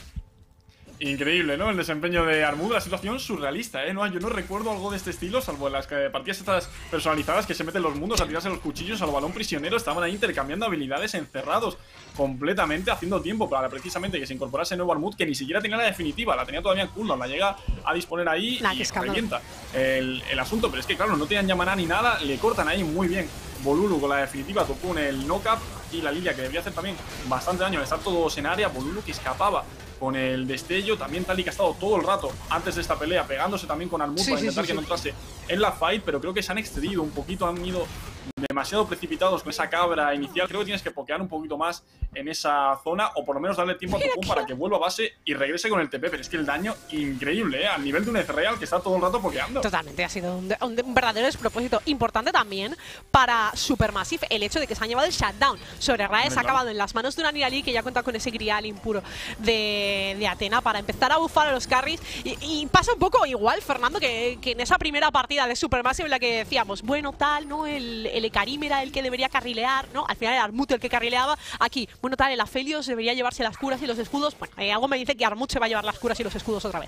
Increíble, ¿no? El desempeño de Armut, la situación surrealista, ¿eh? No, yo no recuerdo algo de este estilo, salvo en las partidas estas personalizadas que se meten los mundos a tirarse los cuchillos al balón prisionero. Estaban ahí intercambiando habilidades encerrados completamente, haciendo tiempo para precisamente que se incorporase el nuevo Armut, que ni siquiera tenía la definitiva, la tenía todavía en cooldown, la llega a disponer ahí y revienta el asunto. Pero es que claro, no tenían ya maná ni nada, le cortan ahí muy bien Bolulu con la definitiva tocó en el knock-up. Y la Lilia, que debería hacer también bastante daño al estar todos en área. Bolulu que escapaba con el destello. También Tali, que ha estado todo el rato antes de esta pelea pegándose también con Armut para intentar que no entrase en la fight. Pero creo que se han excedido un poquito, han ido demasiado precipitados con esa cabra inicial. Creo que tienes que pokear un poquito más en esa zona, o por lo menos darle tiempo a Tukun para que vuelva a base y regrese con el TP. Pero es que el daño increíble, al nivel de un Ezreal que está todo el rato pokeando. Totalmente, ha sido un verdadero despropósito. Importante también para Supermassive el hecho de que se han llevado el shutdown sobre Raes. Ha acabado en las manos de una Nidalee que ya cuenta con ese grial impuro de Athena para empezar a bufar a los carries. Y pasa un poco igual, Fernando, que en esa primera partida de Supermassive en la que decíamos, bueno, tal, ¿no? El Ekarim era el que debería carrilear, ¿no? Al final era Armut el que carrileaba. Aquí, bueno, tal, el Aphelios debería llevarse las curas y los escudos. Bueno, algo me dice que Armut se va a llevar las curas y los escudos otra vez.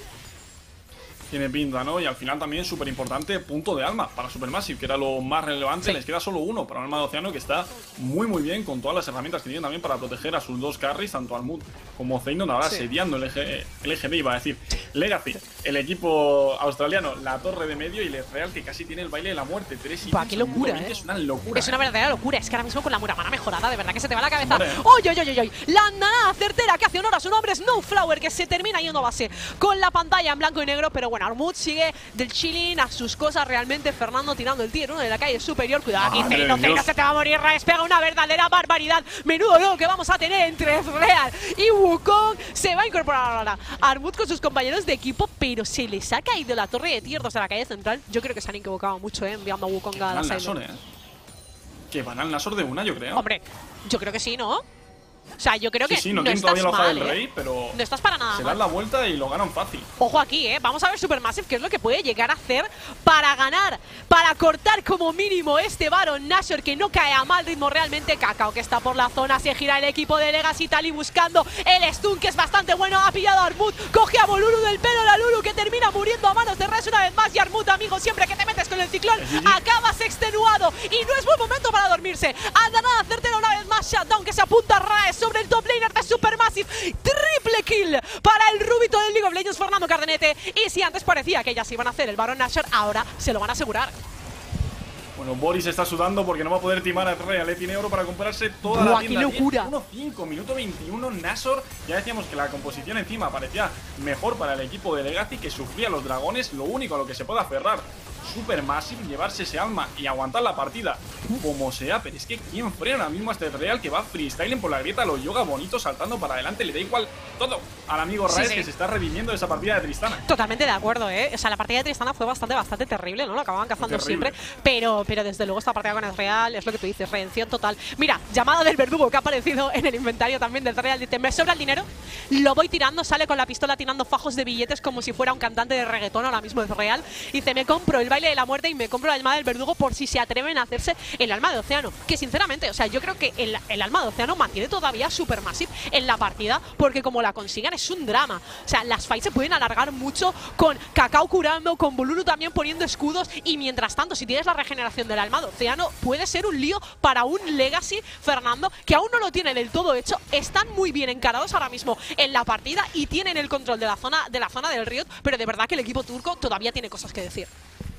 Tiene pinta, ¿no? Y al final también súper importante punto de alma para Supermassive, que era lo más relevante. Sí. Les queda solo uno para un alma de océano que está muy bien con todas las herramientas que tiene también para proteger a sus dos carries, tanto Armut como Zeynon. Ahora sediando el EGB, iba a decir Legacy, el equipo australiano, la torre de medio, y el Ezreal que casi tiene el baile de la muerte. 3 y qué locura, ¿eh? Es una locura. Es una verdadera locura. Es que ahora mismo con la Muramana mejorada, de verdad que se te va la cabeza. ¡Oy! La nada certera que hace honor a su nombre, Snowflower, que se termina yendo a base con la pantalla en blanco y negro. Pero bueno, Armut sigue del chilling a sus cosas realmente. Fernando tirando el tier 1 de la calle superior. Cuidado aquí, Zeynon, se te va a morir. Raes pega una verdadera barbaridad. Menudo lo que vamos a tener entre Ezreal y Wukong. Se va a incorporar ahora Armut con sus compañeros de equipo, pero se les ha caído la torre de tier 2 de la calle central. Yo creo que se han equivocado mucho, enviando a Wukong a la side. Que van al Nasor de una, yo creo. Hombre, yo creo que sí, ¿no? O sea, yo creo que sí, no estás todavía mal, del rey, pero no estás para nada se dan la vuelta y lo ganan fácil. Ojo aquí, vamos a ver Supermassive qué es lo que puede llegar a hacer para ganar, para cortar como mínimo este Baron Nashor, que no cae a mal ritmo realmente. Cacao, que está por la zona, se gira el equipo de Legacy. Tali buscando el stun, que es bastante bueno. Ha pillado a Armut, coge a Bolulu del pelo, la Lulu que termina muriendo a manos de Raes una vez más. Y Armut, amigo, siempre que te metes con el ciclón acabas extenuado y no es buen momento para dormirse. Anda nada, certera una vez más, shutdown que se apunta a Raes sobre el top laner de Supermassive. Triple kill para el rubito del League of Legends, Fernando Cardenete. Y si antes parecía que ellas iban a hacer el Baron Nashor, ahora se lo van a asegurar. Bueno, Boris está sudando porque no va a poder timar a Ezreal. Tiene oro para comprarse toda la tienda. ¡Qué locura! 1-5, minuto 21, Nashor. Ya decíamos que la composición encima parecía mejor para el equipo de Legacy, que sufría los dragones. Lo único a lo que se puede aferrar Supermassive, llevarse ese alma y aguantar la partida como sea. Pero es que ¿quién frena ahora mismo a este Ezreal que va freestyling por la grieta? Lo yoga bonito, saltando para adelante. Le da igual todo al amigo Raes, que se está redimiendo de esa partida de Tristana. Totalmente de acuerdo, O sea, la partida de Tristana fue bastante terrible, ¿no? Lo acababan cazando siempre. Pero desde luego esta partida con Ezreal es lo que tú dices, redención total. Mira, llamada del verdugo que ha aparecido en el inventario también de Ezreal. Dice, me sobra el dinero, lo voy tirando. Sale con la pistola tirando fajos de billetes como si fuera un cantante de reggaetón ahora mismo Ezreal. Dice, me compro el baile de la muerte y me compro la llamada del verdugo por si se atreven a hacerse el alma de océano. Que sinceramente, o sea, yo creo que el alma de océano mantiene todavía Supermassive en la partida, porque como la consigan es un drama. O sea, las fights se pueden alargar mucho con Cacao curando, con Bolulu también poniendo escudos, y mientras tanto, si tienes la regeneración del alma de océano, puede ser un lío para un Legacy, Fernando, que aún no lo tiene del todo hecho. Están muy bien encarados ahora mismo en la partida y tienen el control de la zona del Riot, pero de verdad que el equipo turco todavía tiene cosas que decir.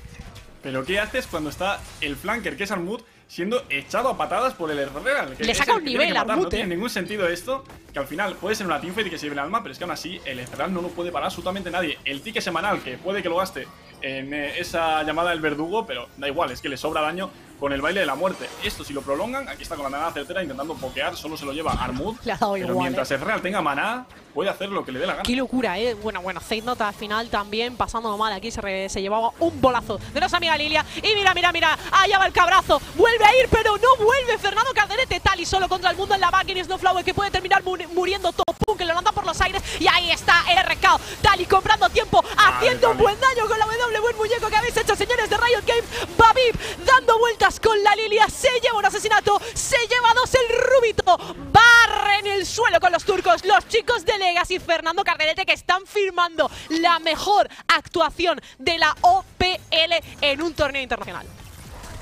Pero ¿qué haces cuando está el flanker, que es Armut, siendo echado a patadas por el Ezreal? Le saca un nivel a Armut, No tiene ningún sentido esto, que al final puede ser una teamfight y que se lleve el alma, pero es que aún así el Ezreal no lo puede parar absolutamente nadie. El ticket semanal, que puede que lo gaste en esa llamada del verdugo, pero da igual, es que le sobra daño con el baile de la muerte. Esto, si lo prolongan, aquí está con la nada certera intentando pokear, solo se lo lleva Armut. Pero igual, mientras Ezreal tenga maná, puede hacer lo que le dé la gana. Qué locura, Bueno, Zeynon al final también pasando mal aquí, se llevaba un bolazo de nuestra amiga Lilia. Y mira, allá va el cabrazo, vuelve a ir, pero no vuelve Fernando Cardenete. Tali solo contra el mundo en la backing, y Snowflower que puede terminar muriendo. Topun que lo lanza por los aires, y ahí está el RK. Tali comprando tiempo, haciendo un buen daño con la W. Buen muñeco que habéis hecho, señores de Riot Games. Babib dando vueltas con la Lilia, se lleva un asesinato, se lleva dos el rubito. Barre en el suelo con los turcos, los chicos de Legacy, Fernando Cardenete, que están firmando la mejor actuación de la OPL en un torneo internacional.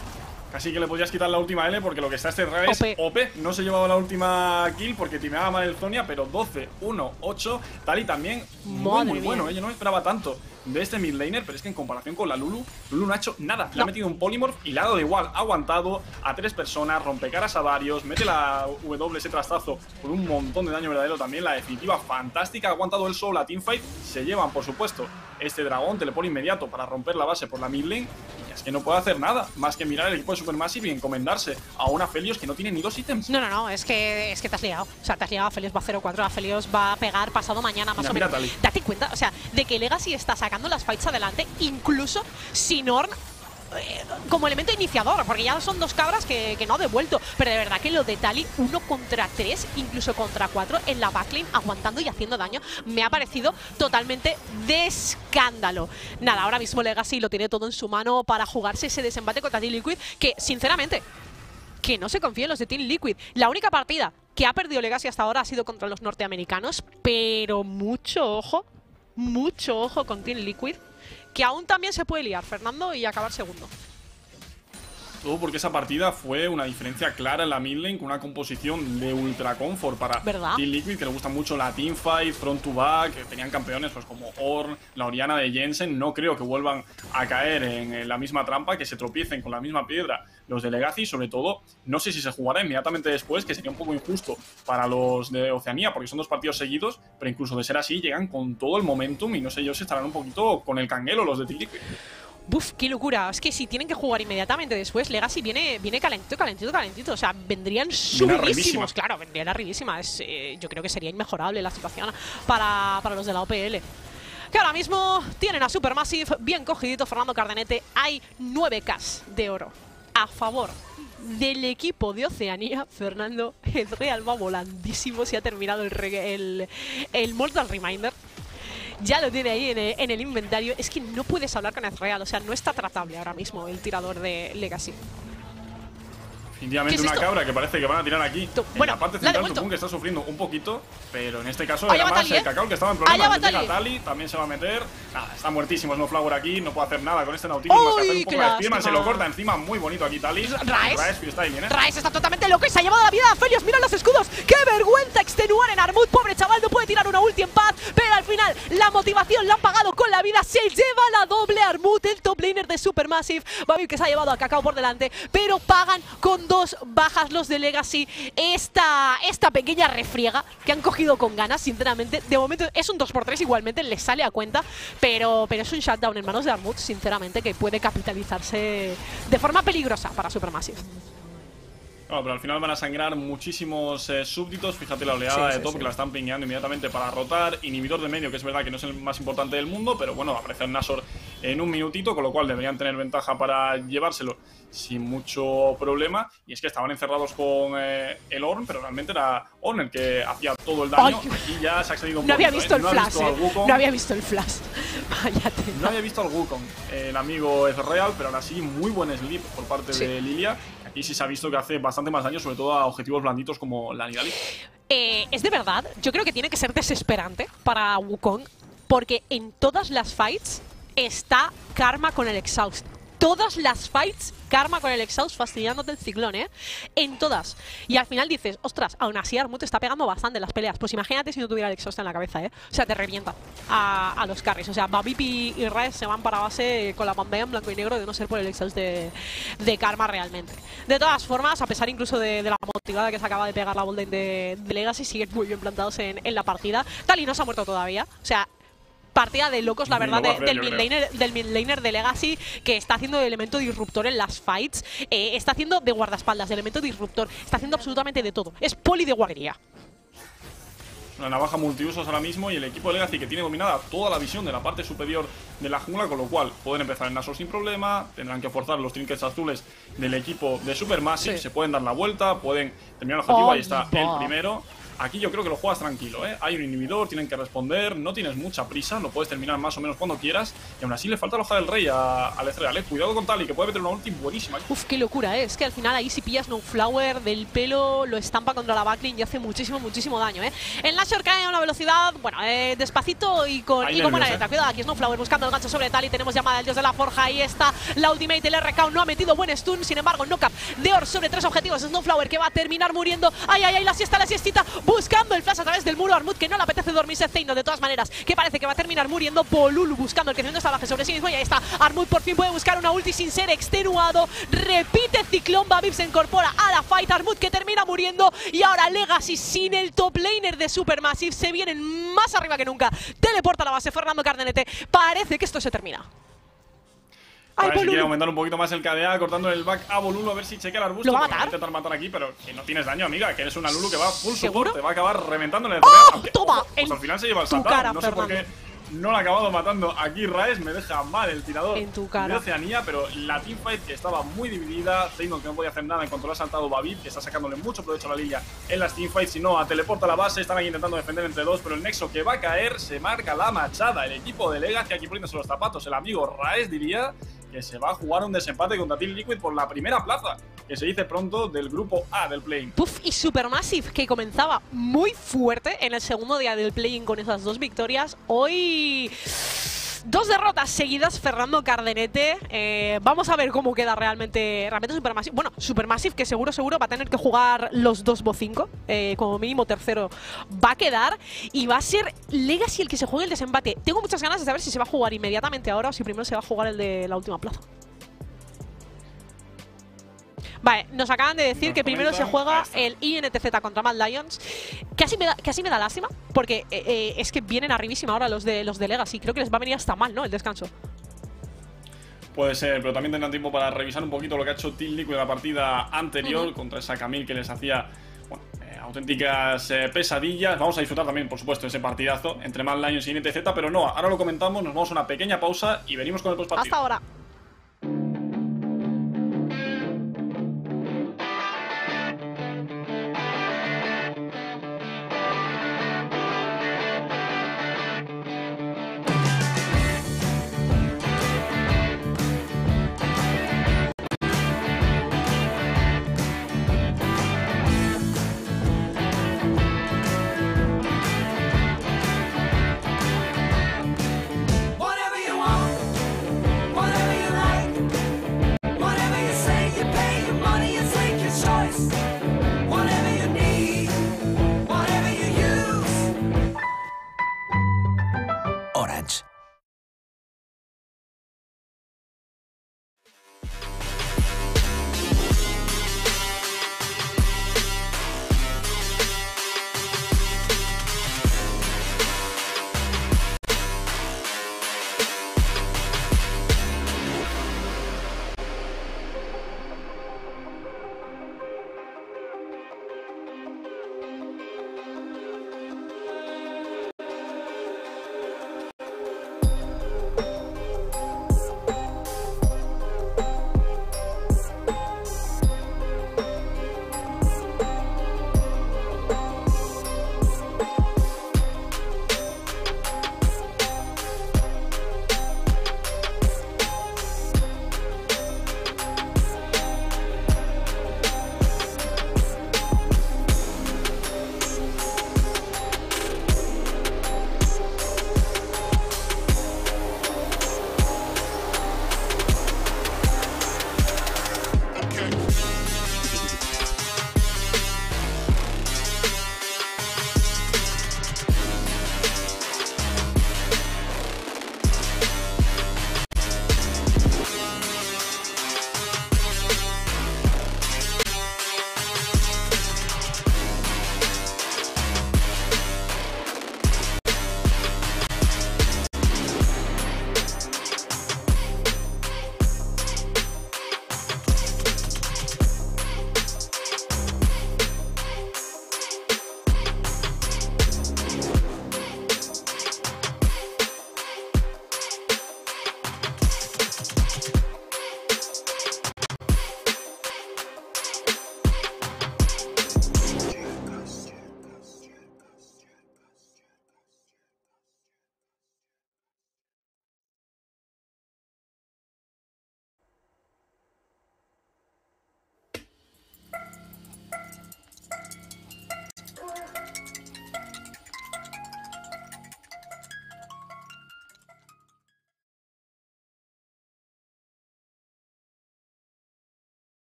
Casi que le podías quitar la última L porque lo que está este Ra es OP. OP. No se llevaba la última kill porque timeaba mal el Zonia, pero 12, 1, 8. Tali también muy bueno. Yo no me esperaba tanto de este mid laner, pero es que en comparación con la Lulu no ha hecho nada. Le ha metido un polymorph y le ha dado igual. Ha aguantado a 3 personas, rompecaras a varios, mete la W, ese trastazo con un montón de daño verdadero también. La definitiva fantástica. Ha aguantado él solo la teamfight. Se llevan, por supuesto, este dragón, teleport inmediato para romper la base por la mid lane. Y es que no puede hacer nada más que mirar el equipo de Supermassive y encomendarse a una Aphelios que no tiene ni 2 ítems. No, es que te has liado. O sea, te has liado. Aphelios va 0-4. Aphelios va a pegar pasado mañana más o menos. Tali. Date cuenta, o sea, de que Legacy está sacando las fights adelante, incluso sin Ornn como elemento iniciador, porque ya son 2 cabras que no ha devuelto. Pero de verdad que lo de Tali 1 contra 3, incluso contra 4 en la backlane, aguantando y haciendo daño, me ha parecido totalmente de escándalo. Nada, ahora mismo Legacy lo tiene todo en su mano para jugarse ese desempate contra Team Liquid, que sinceramente, que no se confíen los de Team Liquid. La única partida que ha perdido Legacy hasta ahora ha sido contra los norteamericanos, pero mucho ojo con Team Liquid, que aún también se puede liar, Fernando, y acabar segundo. Todo porque esa partida fue una diferencia clara en la mid lane, con una composición de ultra comfort para ¿verdad? Team Liquid, que le gusta mucho la teamfight, front to back, que tenían campeones pues como Ornn, la Orianna de Jensen. No creo que vuelvan a caer en la misma trampa, que se tropiecen con la misma piedra los de Legacy. Sobre todo, no sé si se jugará inmediatamente después, que sería un poco injusto para los de Oceanía, porque son 2 partidos seguidos, pero incluso de ser así, llegan con todo el momentum y no sé yo si estarán un poquito con el canguelo los de Team Liquid. Buf, qué locura. Es que si tienen que jugar inmediatamente después, Legacy viene calentito. O sea, vendrían subidísimos. Claro, vendrían arribísimas. Yo creo que sería inmejorable la situación para los de la OPL. Que ahora mismo tienen a Supermassive bien cogidito, Fernando Cardenete. Hay 9K de oro a favor del equipo de Oceanía. Fernando, el Real va volandísimo. Se ha terminado el Mortal Reminder. Ya lo tiene ahí en el inventario. Es que no puedes hablar con Ezreal. O sea, no está tratable ahora mismo el tirador de Legacy. Definitivamente una cabra que parece que van a tirar aquí. En la parte central, Tupun, que está sufriendo un poquito, pero en este caso era más el Cacao el que estaba en problemas. Llega Tali, también se va a meter. Nada, está muertísimo Snowflower aquí, no puede hacer nada con este Nautilus más que hacer un poco de Spearman. Se lo corta encima, muy bonito aquí Tali. Raes está ahí bien, Raes está totalmente loco y se ha llevado la vida a Aphelios. Mira los escudos, qué vergüenza extenuar en Armut. Pobre chaval, no puede tirar una ulti en paz, pero al final la motivación la han pagado con la vida. Se lleva la doble Armut, el top laner de Supermassive. Babi que se ha llevado a Cacao por delante, pero pagan con 2 bajas los de Legacy esta pequeña refriega que han cogido con ganas, sinceramente. De momento es un 2x3 igualmente, les sale a cuenta, pero es un shutdown en manos de Armut, sinceramente, que puede capitalizarse de forma peligrosa para Supermassive. Bueno, pero al final van a sangrar muchísimos súbditos. Fíjate la oleada de top que la están pingueando inmediatamente para rotar. Inhibidor de medio, que es verdad que no es el más importante del mundo, pero bueno, va a aparecer Nashor en un minutito, con lo cual deberían tener ventaja para llevárselo sin mucho problema. Y es que estaban encerrados con el Ornn, pero realmente era Ornn el que hacía todo el daño. Aquí ya se ha excedido un poco. No había visto el flash, no había visto el flash. No había visto al Wukong, el amigo Ezreal, pero ahora sí, muy buen sleep por parte de Lilia. Aquí sí se ha visto que hace bastante más daño, sobre todo a objetivos blanditos como la Nidalee. Es de verdad, yo creo que tiene que ser desesperante para Wukong, porque en todas las fights está Karma con el Exhaust. Todas las fights, Karma con el Exhaust fastidiándote el ciclón, en todas. Y al final dices, ostras, aún así Armut está pegando bastante en las peleas. Pues imagínate si no tuviera el Exhaust en la cabeza, O sea, te revienta a los carries. O sea, Babip y Raes se van para base con la pantalla en blanco y negro de no ser por el Exhaust de Karma realmente. De todas formas, a pesar incluso de la motivada que se acaba de pegar la Bolden de Legacy, siguen muy bien plantados en la partida. Tali no se ha muerto todavía. O sea, partida de locos, la verdad, del mid laner de Legacy, que está haciendo de elemento disruptor en las fights, está haciendo de guardaespaldas, de elemento disruptor, está haciendo absolutamente de todo. Es poli de guardería. Una navaja multiusos ahora mismo, y el equipo de Legacy, que tiene dominada toda la visión de la parte superior de la jungla, con lo cual pueden empezar en Nashor sin problema. Tendrán que forzar los trinkets azules del equipo de Supermassive. Se pueden dar la vuelta, pueden terminar el objetivo. Ahí está el primero. aquí yo creo que lo juegas tranquilo, ¿eh? Hay un inhibidor, tienen que responder, no tienes mucha prisa, lo puedes terminar más o menos cuando quieras. Y aún así le falta la hoja del rey al Ezreal, ¿eh? Cuidado con Tali, que puede meter una ulti buenísima. Uf, qué locura, ¿eh? Es que al final ahí si pillas Snowflower del pelo, lo estampa contra la backline y hace muchísimo daño, ¿eh? El Nashor cae a una velocidad, bueno, despacito y con buena letra. Cuidado aquí, Snowflower buscando el gancho sobre Tali. Tenemos llamada del dios de la forja. Ahí está la ultimate. El RK no ha metido buen stun. Sin embargo, knock-up de Or sobre 3 objetivos. Snowflower que va a terminar muriendo. Ay, la siestita. Buscando el flash a través del muro. Armut que no le apetece dormirse. Zeino de todas maneras, que parece que va a terminar muriendo. Polulu buscando el crecimiento salvaje sobre sí mismo. Y ahí está. Armut por fin puede buscar una ulti sin ser extenuado. Repite Ciclón. Babib se incorpora a la fight. Armut que termina muriendo. Y ahora Legacy sin el top laner de Supermassive. Se vienen más arriba que nunca. Teleporta a la base Fernando Cardenete. Parece que esto se termina. A ver si quiere aumentar un poquito más el KDA, cortando el back a Bolulu, a ver si chequea el arbusto. ¿Lo va a matar? Va a intentar matar aquí, pero que no tienes daño, amiga, que eres una Lulu que va full ¿Seguro? support, te va a acabar reventándole el ¡Oh! ¡Toma! Pues al final se lleva el tu saltado. cara, No sé por qué no lo ha acabado matando aquí Raes, me deja mal el tirador en tu cara. de Oceanía, pero la teamfight que estaba muy dividida, Zeynok que no podía hacer nada en cuanto lo ha saltado Babib, que está sacándole mucho provecho a la Lilia en las teamfights, si no, a teleporta a la base, están aquí intentando defender entre dos, pero el nexo que va a caer, se marca la machada, el equipo de Legacy aquí poniéndose los zapatos, el amigo Raes diría que se va a jugar un desempate contra Team Liquid por la primera plaza, que se dice pronto, del grupo A del play-in. Puff y Supermassive, que comenzaba muy fuerte en el segundo día del play-in con esas 2 victorias. Hoy 2 derrotas seguidas, Fernando Cardenete. Vamos a ver cómo queda realmente Supermassive. Bueno, Supermassive que seguro va a tener que jugar los 2 Bo5. Como mínimo tercero va a quedar. Y va a ser Legacy el que se juegue el desempate. Tengo muchas ganas de saber si se va a jugar inmediatamente ahora o si primero se va a jugar el de la última plaza. Vale, nos acaban de decir que primero se juega el INTZ contra Mad Lions. Casi me da lástima, porque es que vienen arribísima ahora los de Legacy. Creo que les va a venir hasta mal, ¿no? El descanso. Puede ser, pero también tendrán tiempo para revisar un poquito lo que ha hecho Team Liquid en la partida anterior contra esa Camille que les hacía, bueno, auténticas pesadillas. Vamos a disfrutar también, por supuesto, ese partidazo entre Mad Lions y INTZ, pero no, ahora lo comentamos, nos vamos a una pequeña pausa y venimos con el postpartido. Hasta ahora. Whatever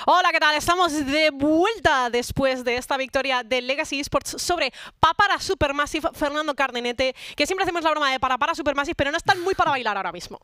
Hola, ¿qué tal? Estamos de vuelta después de esta victoria de Legacy Esports sobre Papara Supermassive, Fernando Cardenete, que siempre hacemos la broma de Papara Supermassive, pero no están muy para bailar ahora mismo.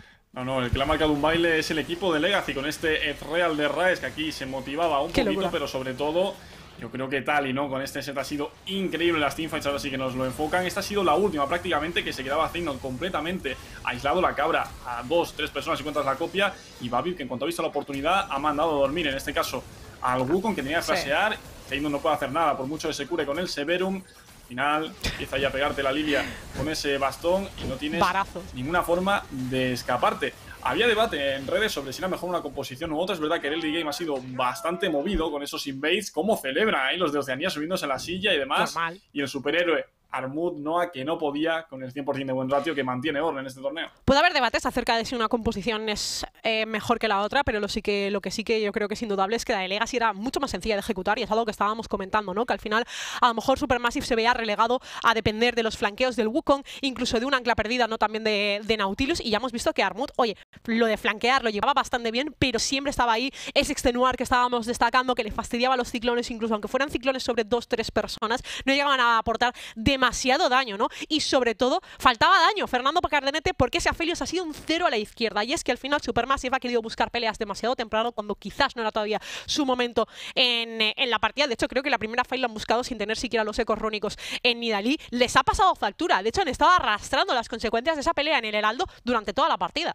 No, el que le ha marcado un baile es el equipo de Legacy con este Ezreal de Ryze, que aquí se motivaba un poquito, pero sobre todo yo creo que Tali, ¿no? Con este set ha sido increíble las teamfights, ahora sí que nos lo enfocan. Esta ha sido la última prácticamente, que se quedaba Zeynon completamente aislado, la cabra a 2-3 personas si cuentas la copia, y Babib, que en cuanto ha visto la oportunidad ha mandado a dormir, en este caso al Wukong, que tenía que flashear. Zeynon no puede hacer nada por mucho que se cure con el Severum. Al final empieza ya a pegarte la Lilia con ese bastón y no tienes ninguna forma de escaparte. Había debate en redes sobre si era mejor una composición u otra. Es verdad que el early game ha sido bastante movido con esos invades. Cómo celebran ahí los de Oceanía subiéndose a la silla y demás. Normal. Y el superhéroe Armut Noah, que no podía con el 100% de buen ratio que mantiene Ornn en este torneo. Puede haber debates acerca de si una composición es mejor que la otra, pero lo que sí que yo creo que es indudable es que la de Legacy era mucho más sencilla de ejecutar, y es algo que estábamos comentando, ¿no? Que al final a lo mejor Supermassive se veía relegado a depender de los flanqueos del Wukong, incluso de un ancla perdida, ¿no? También de Nautilus, y ya hemos visto que Armut, oye, lo de flanquear lo llevaba bastante bien, pero siempre estaba ahí ese extenuar que estábamos destacando, que le fastidiaba a los ciclones, incluso aunque fueran ciclones sobre 2-3 personas, no llegaban a aportar demasiado daño, ¿no? Y sobre todo, faltaba daño Fernando Cardenete, porque ese Aphelios ha sido un 0 a la izquierda, y es que al final Supermassive ha querido buscar peleas demasiado temprano, cuando quizás no era todavía su momento en la partida. De hecho, creo que la primera fight la han buscado sin tener siquiera los ecos rónicos en Nidalee. Les ha pasado factura, de hecho han estado arrastrando las consecuencias de esa pelea en el Heraldo durante toda la partida.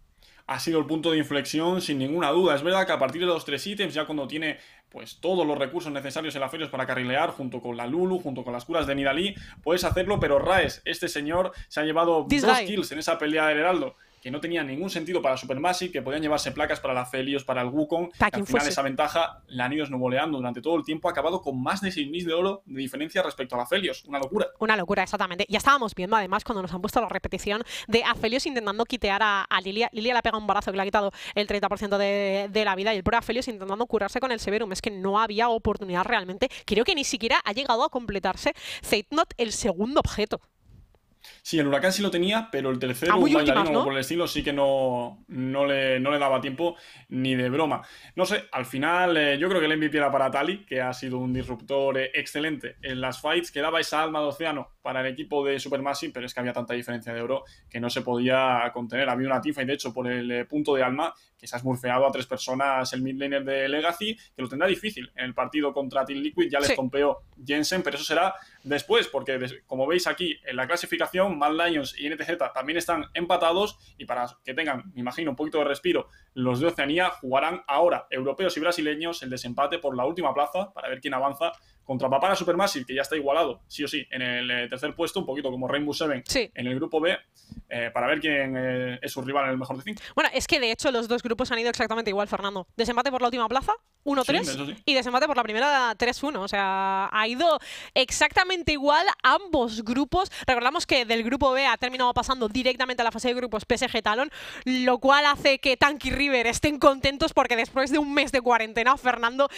Ha sido el punto de inflexión sin ninguna duda. Es verdad que a partir de los 3 ítems, ya cuando tiene pues todos los recursos necesarios en la Aphelios para carrilear, junto con la Lulu, junto con las curas de Nidalee, puedes hacerlo, pero Ryze, este señor, se ha llevado 2 kills en esa pelea del Heraldo, que no tenía ningún sentido para Supermassive, que podían llevarse placas para la Aphelios, para el Wukong. Al final esa ventaja la han ido snowboleando durante todo el tiempo, ha acabado con más de 6.000 de oro de diferencia respecto a la Aphelios. Una locura. Una locura, exactamente. Ya estábamos viendo además cuando nos han puesto la repetición de Aphelios intentando quitear a Lilia. Lilia le ha pegado un barazo que le ha quitado el 30% de la vida, y el pro Aphelios intentando curarse con el Severum. Es que no había oportunidad realmente. Creo que ni siquiera ha llegado a completarse Zeitnot el segundo objeto. Sí, el huracán sí lo tenía, pero el tercero, un bailarín, ¿no? Por el estilo, sí que no le daba tiempo ni de broma. No sé, al final yo creo que el MVP era para Tali, que ha sido un disruptor excelente en las fights. Quedaba esa alma de océano para el equipo de Supermassive, pero es que había tanta diferencia de oro que no se podía contener. Había una teamfight, de hecho, por el punto de alma, que se ha smurfeado a 3 personas el midlaner de Legacy, que lo tendrá difícil en el partido contra Team Liquid. Ya les tompeó Jensen, pero eso será después, porque como veis aquí en la clasificación, Mad Lions y NTZ también están empatados, y para que tengan, me imagino, un poquito de respiro, los de Oceanía jugarán ahora, europeos y brasileños, el desempate por la última plaza para ver quién avanza contra Papara Supermassive, que ya está igualado, sí o sí, en el tercer puesto, un poquito como Rainbow Seven en el grupo B, para ver quién es su rival en el mejor de 5. Bueno, es que de hecho los dos grupos han ido exactamente igual, Fernando. Desempate por la última plaza, 1-3, y desempate por la primera, 3-1. O sea, ha ido exactamente igual ambos grupos. Recordamos que del grupo B ha terminado pasando directamente a la fase de grupos PSG Talon, lo cual hace que Tank y River estén contentos, porque después de un mes de cuarentena, Fernando,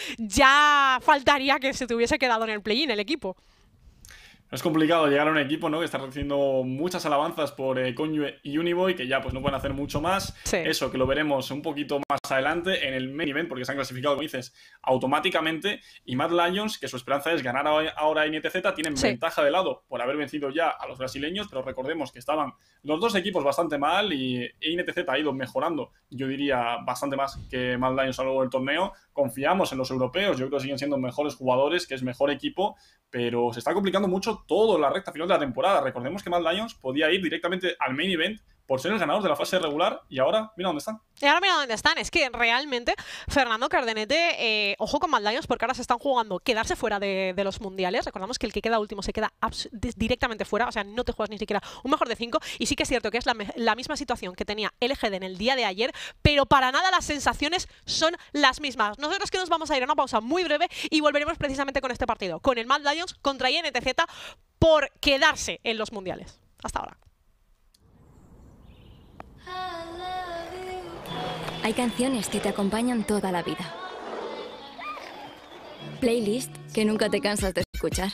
ya faltaría que se tuviese quedado en el play-in el equipo. Es complicado llegar a un equipo, ¿no?, que está recibiendo muchas alabanzas por Conjue y Uniboy, que ya pues no pueden hacer mucho más. Eso, que lo veremos un poquito más adelante en el main event, porque se han clasificado, como dices, automáticamente. Y Mad Lions, que su esperanza es ganar ahora a NTZ, tienen ventaja de lado por haber vencido ya a los brasileños, pero recordemos que estaban los dos equipos bastante mal, y NTZ ha ido mejorando, yo diría, bastante más que Mad Lions a lo largo del torneo. Confiamos en los europeos, yo creo que siguen siendo mejores jugadores, que es mejor equipo, pero se está complicando mucho todo la recta final de la temporada. Recordemos que Mad Lions podía ir directamente al main event por ser el ganador de la fase regular, y ahora mira dónde están. Y ahora mira dónde están. Es que realmente Fernando Cardenete, ojo con Mad Lions, porque ahora se están jugando quedarse fuera de los mundiales. Recordamos que el que queda último se queda directamente fuera, o sea, no te juegas ni siquiera un mejor de 5, y sí que es cierto que es la misma situación que tenía LGD en el día de ayer, pero para nada las sensaciones son las mismas. Nosotros que nos vamos a ir a una pausa muy breve y volveremos precisamente con este partido, con el Mad Lions contra INTZ por quedarse en los mundiales. Hasta ahora. Hay canciones que te acompañan toda la vida. Playlist que nunca te cansas de escuchar.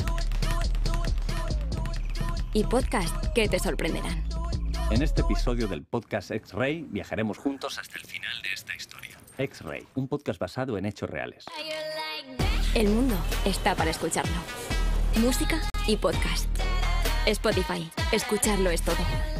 Y podcast que te sorprenderán. En este episodio del podcast X-Ray viajaremos juntos hasta el final de esta historia. X-Ray, un podcast basado en hechos reales. El mundo está para escucharlo. Música y podcast. Spotify. Escucharlo es todo.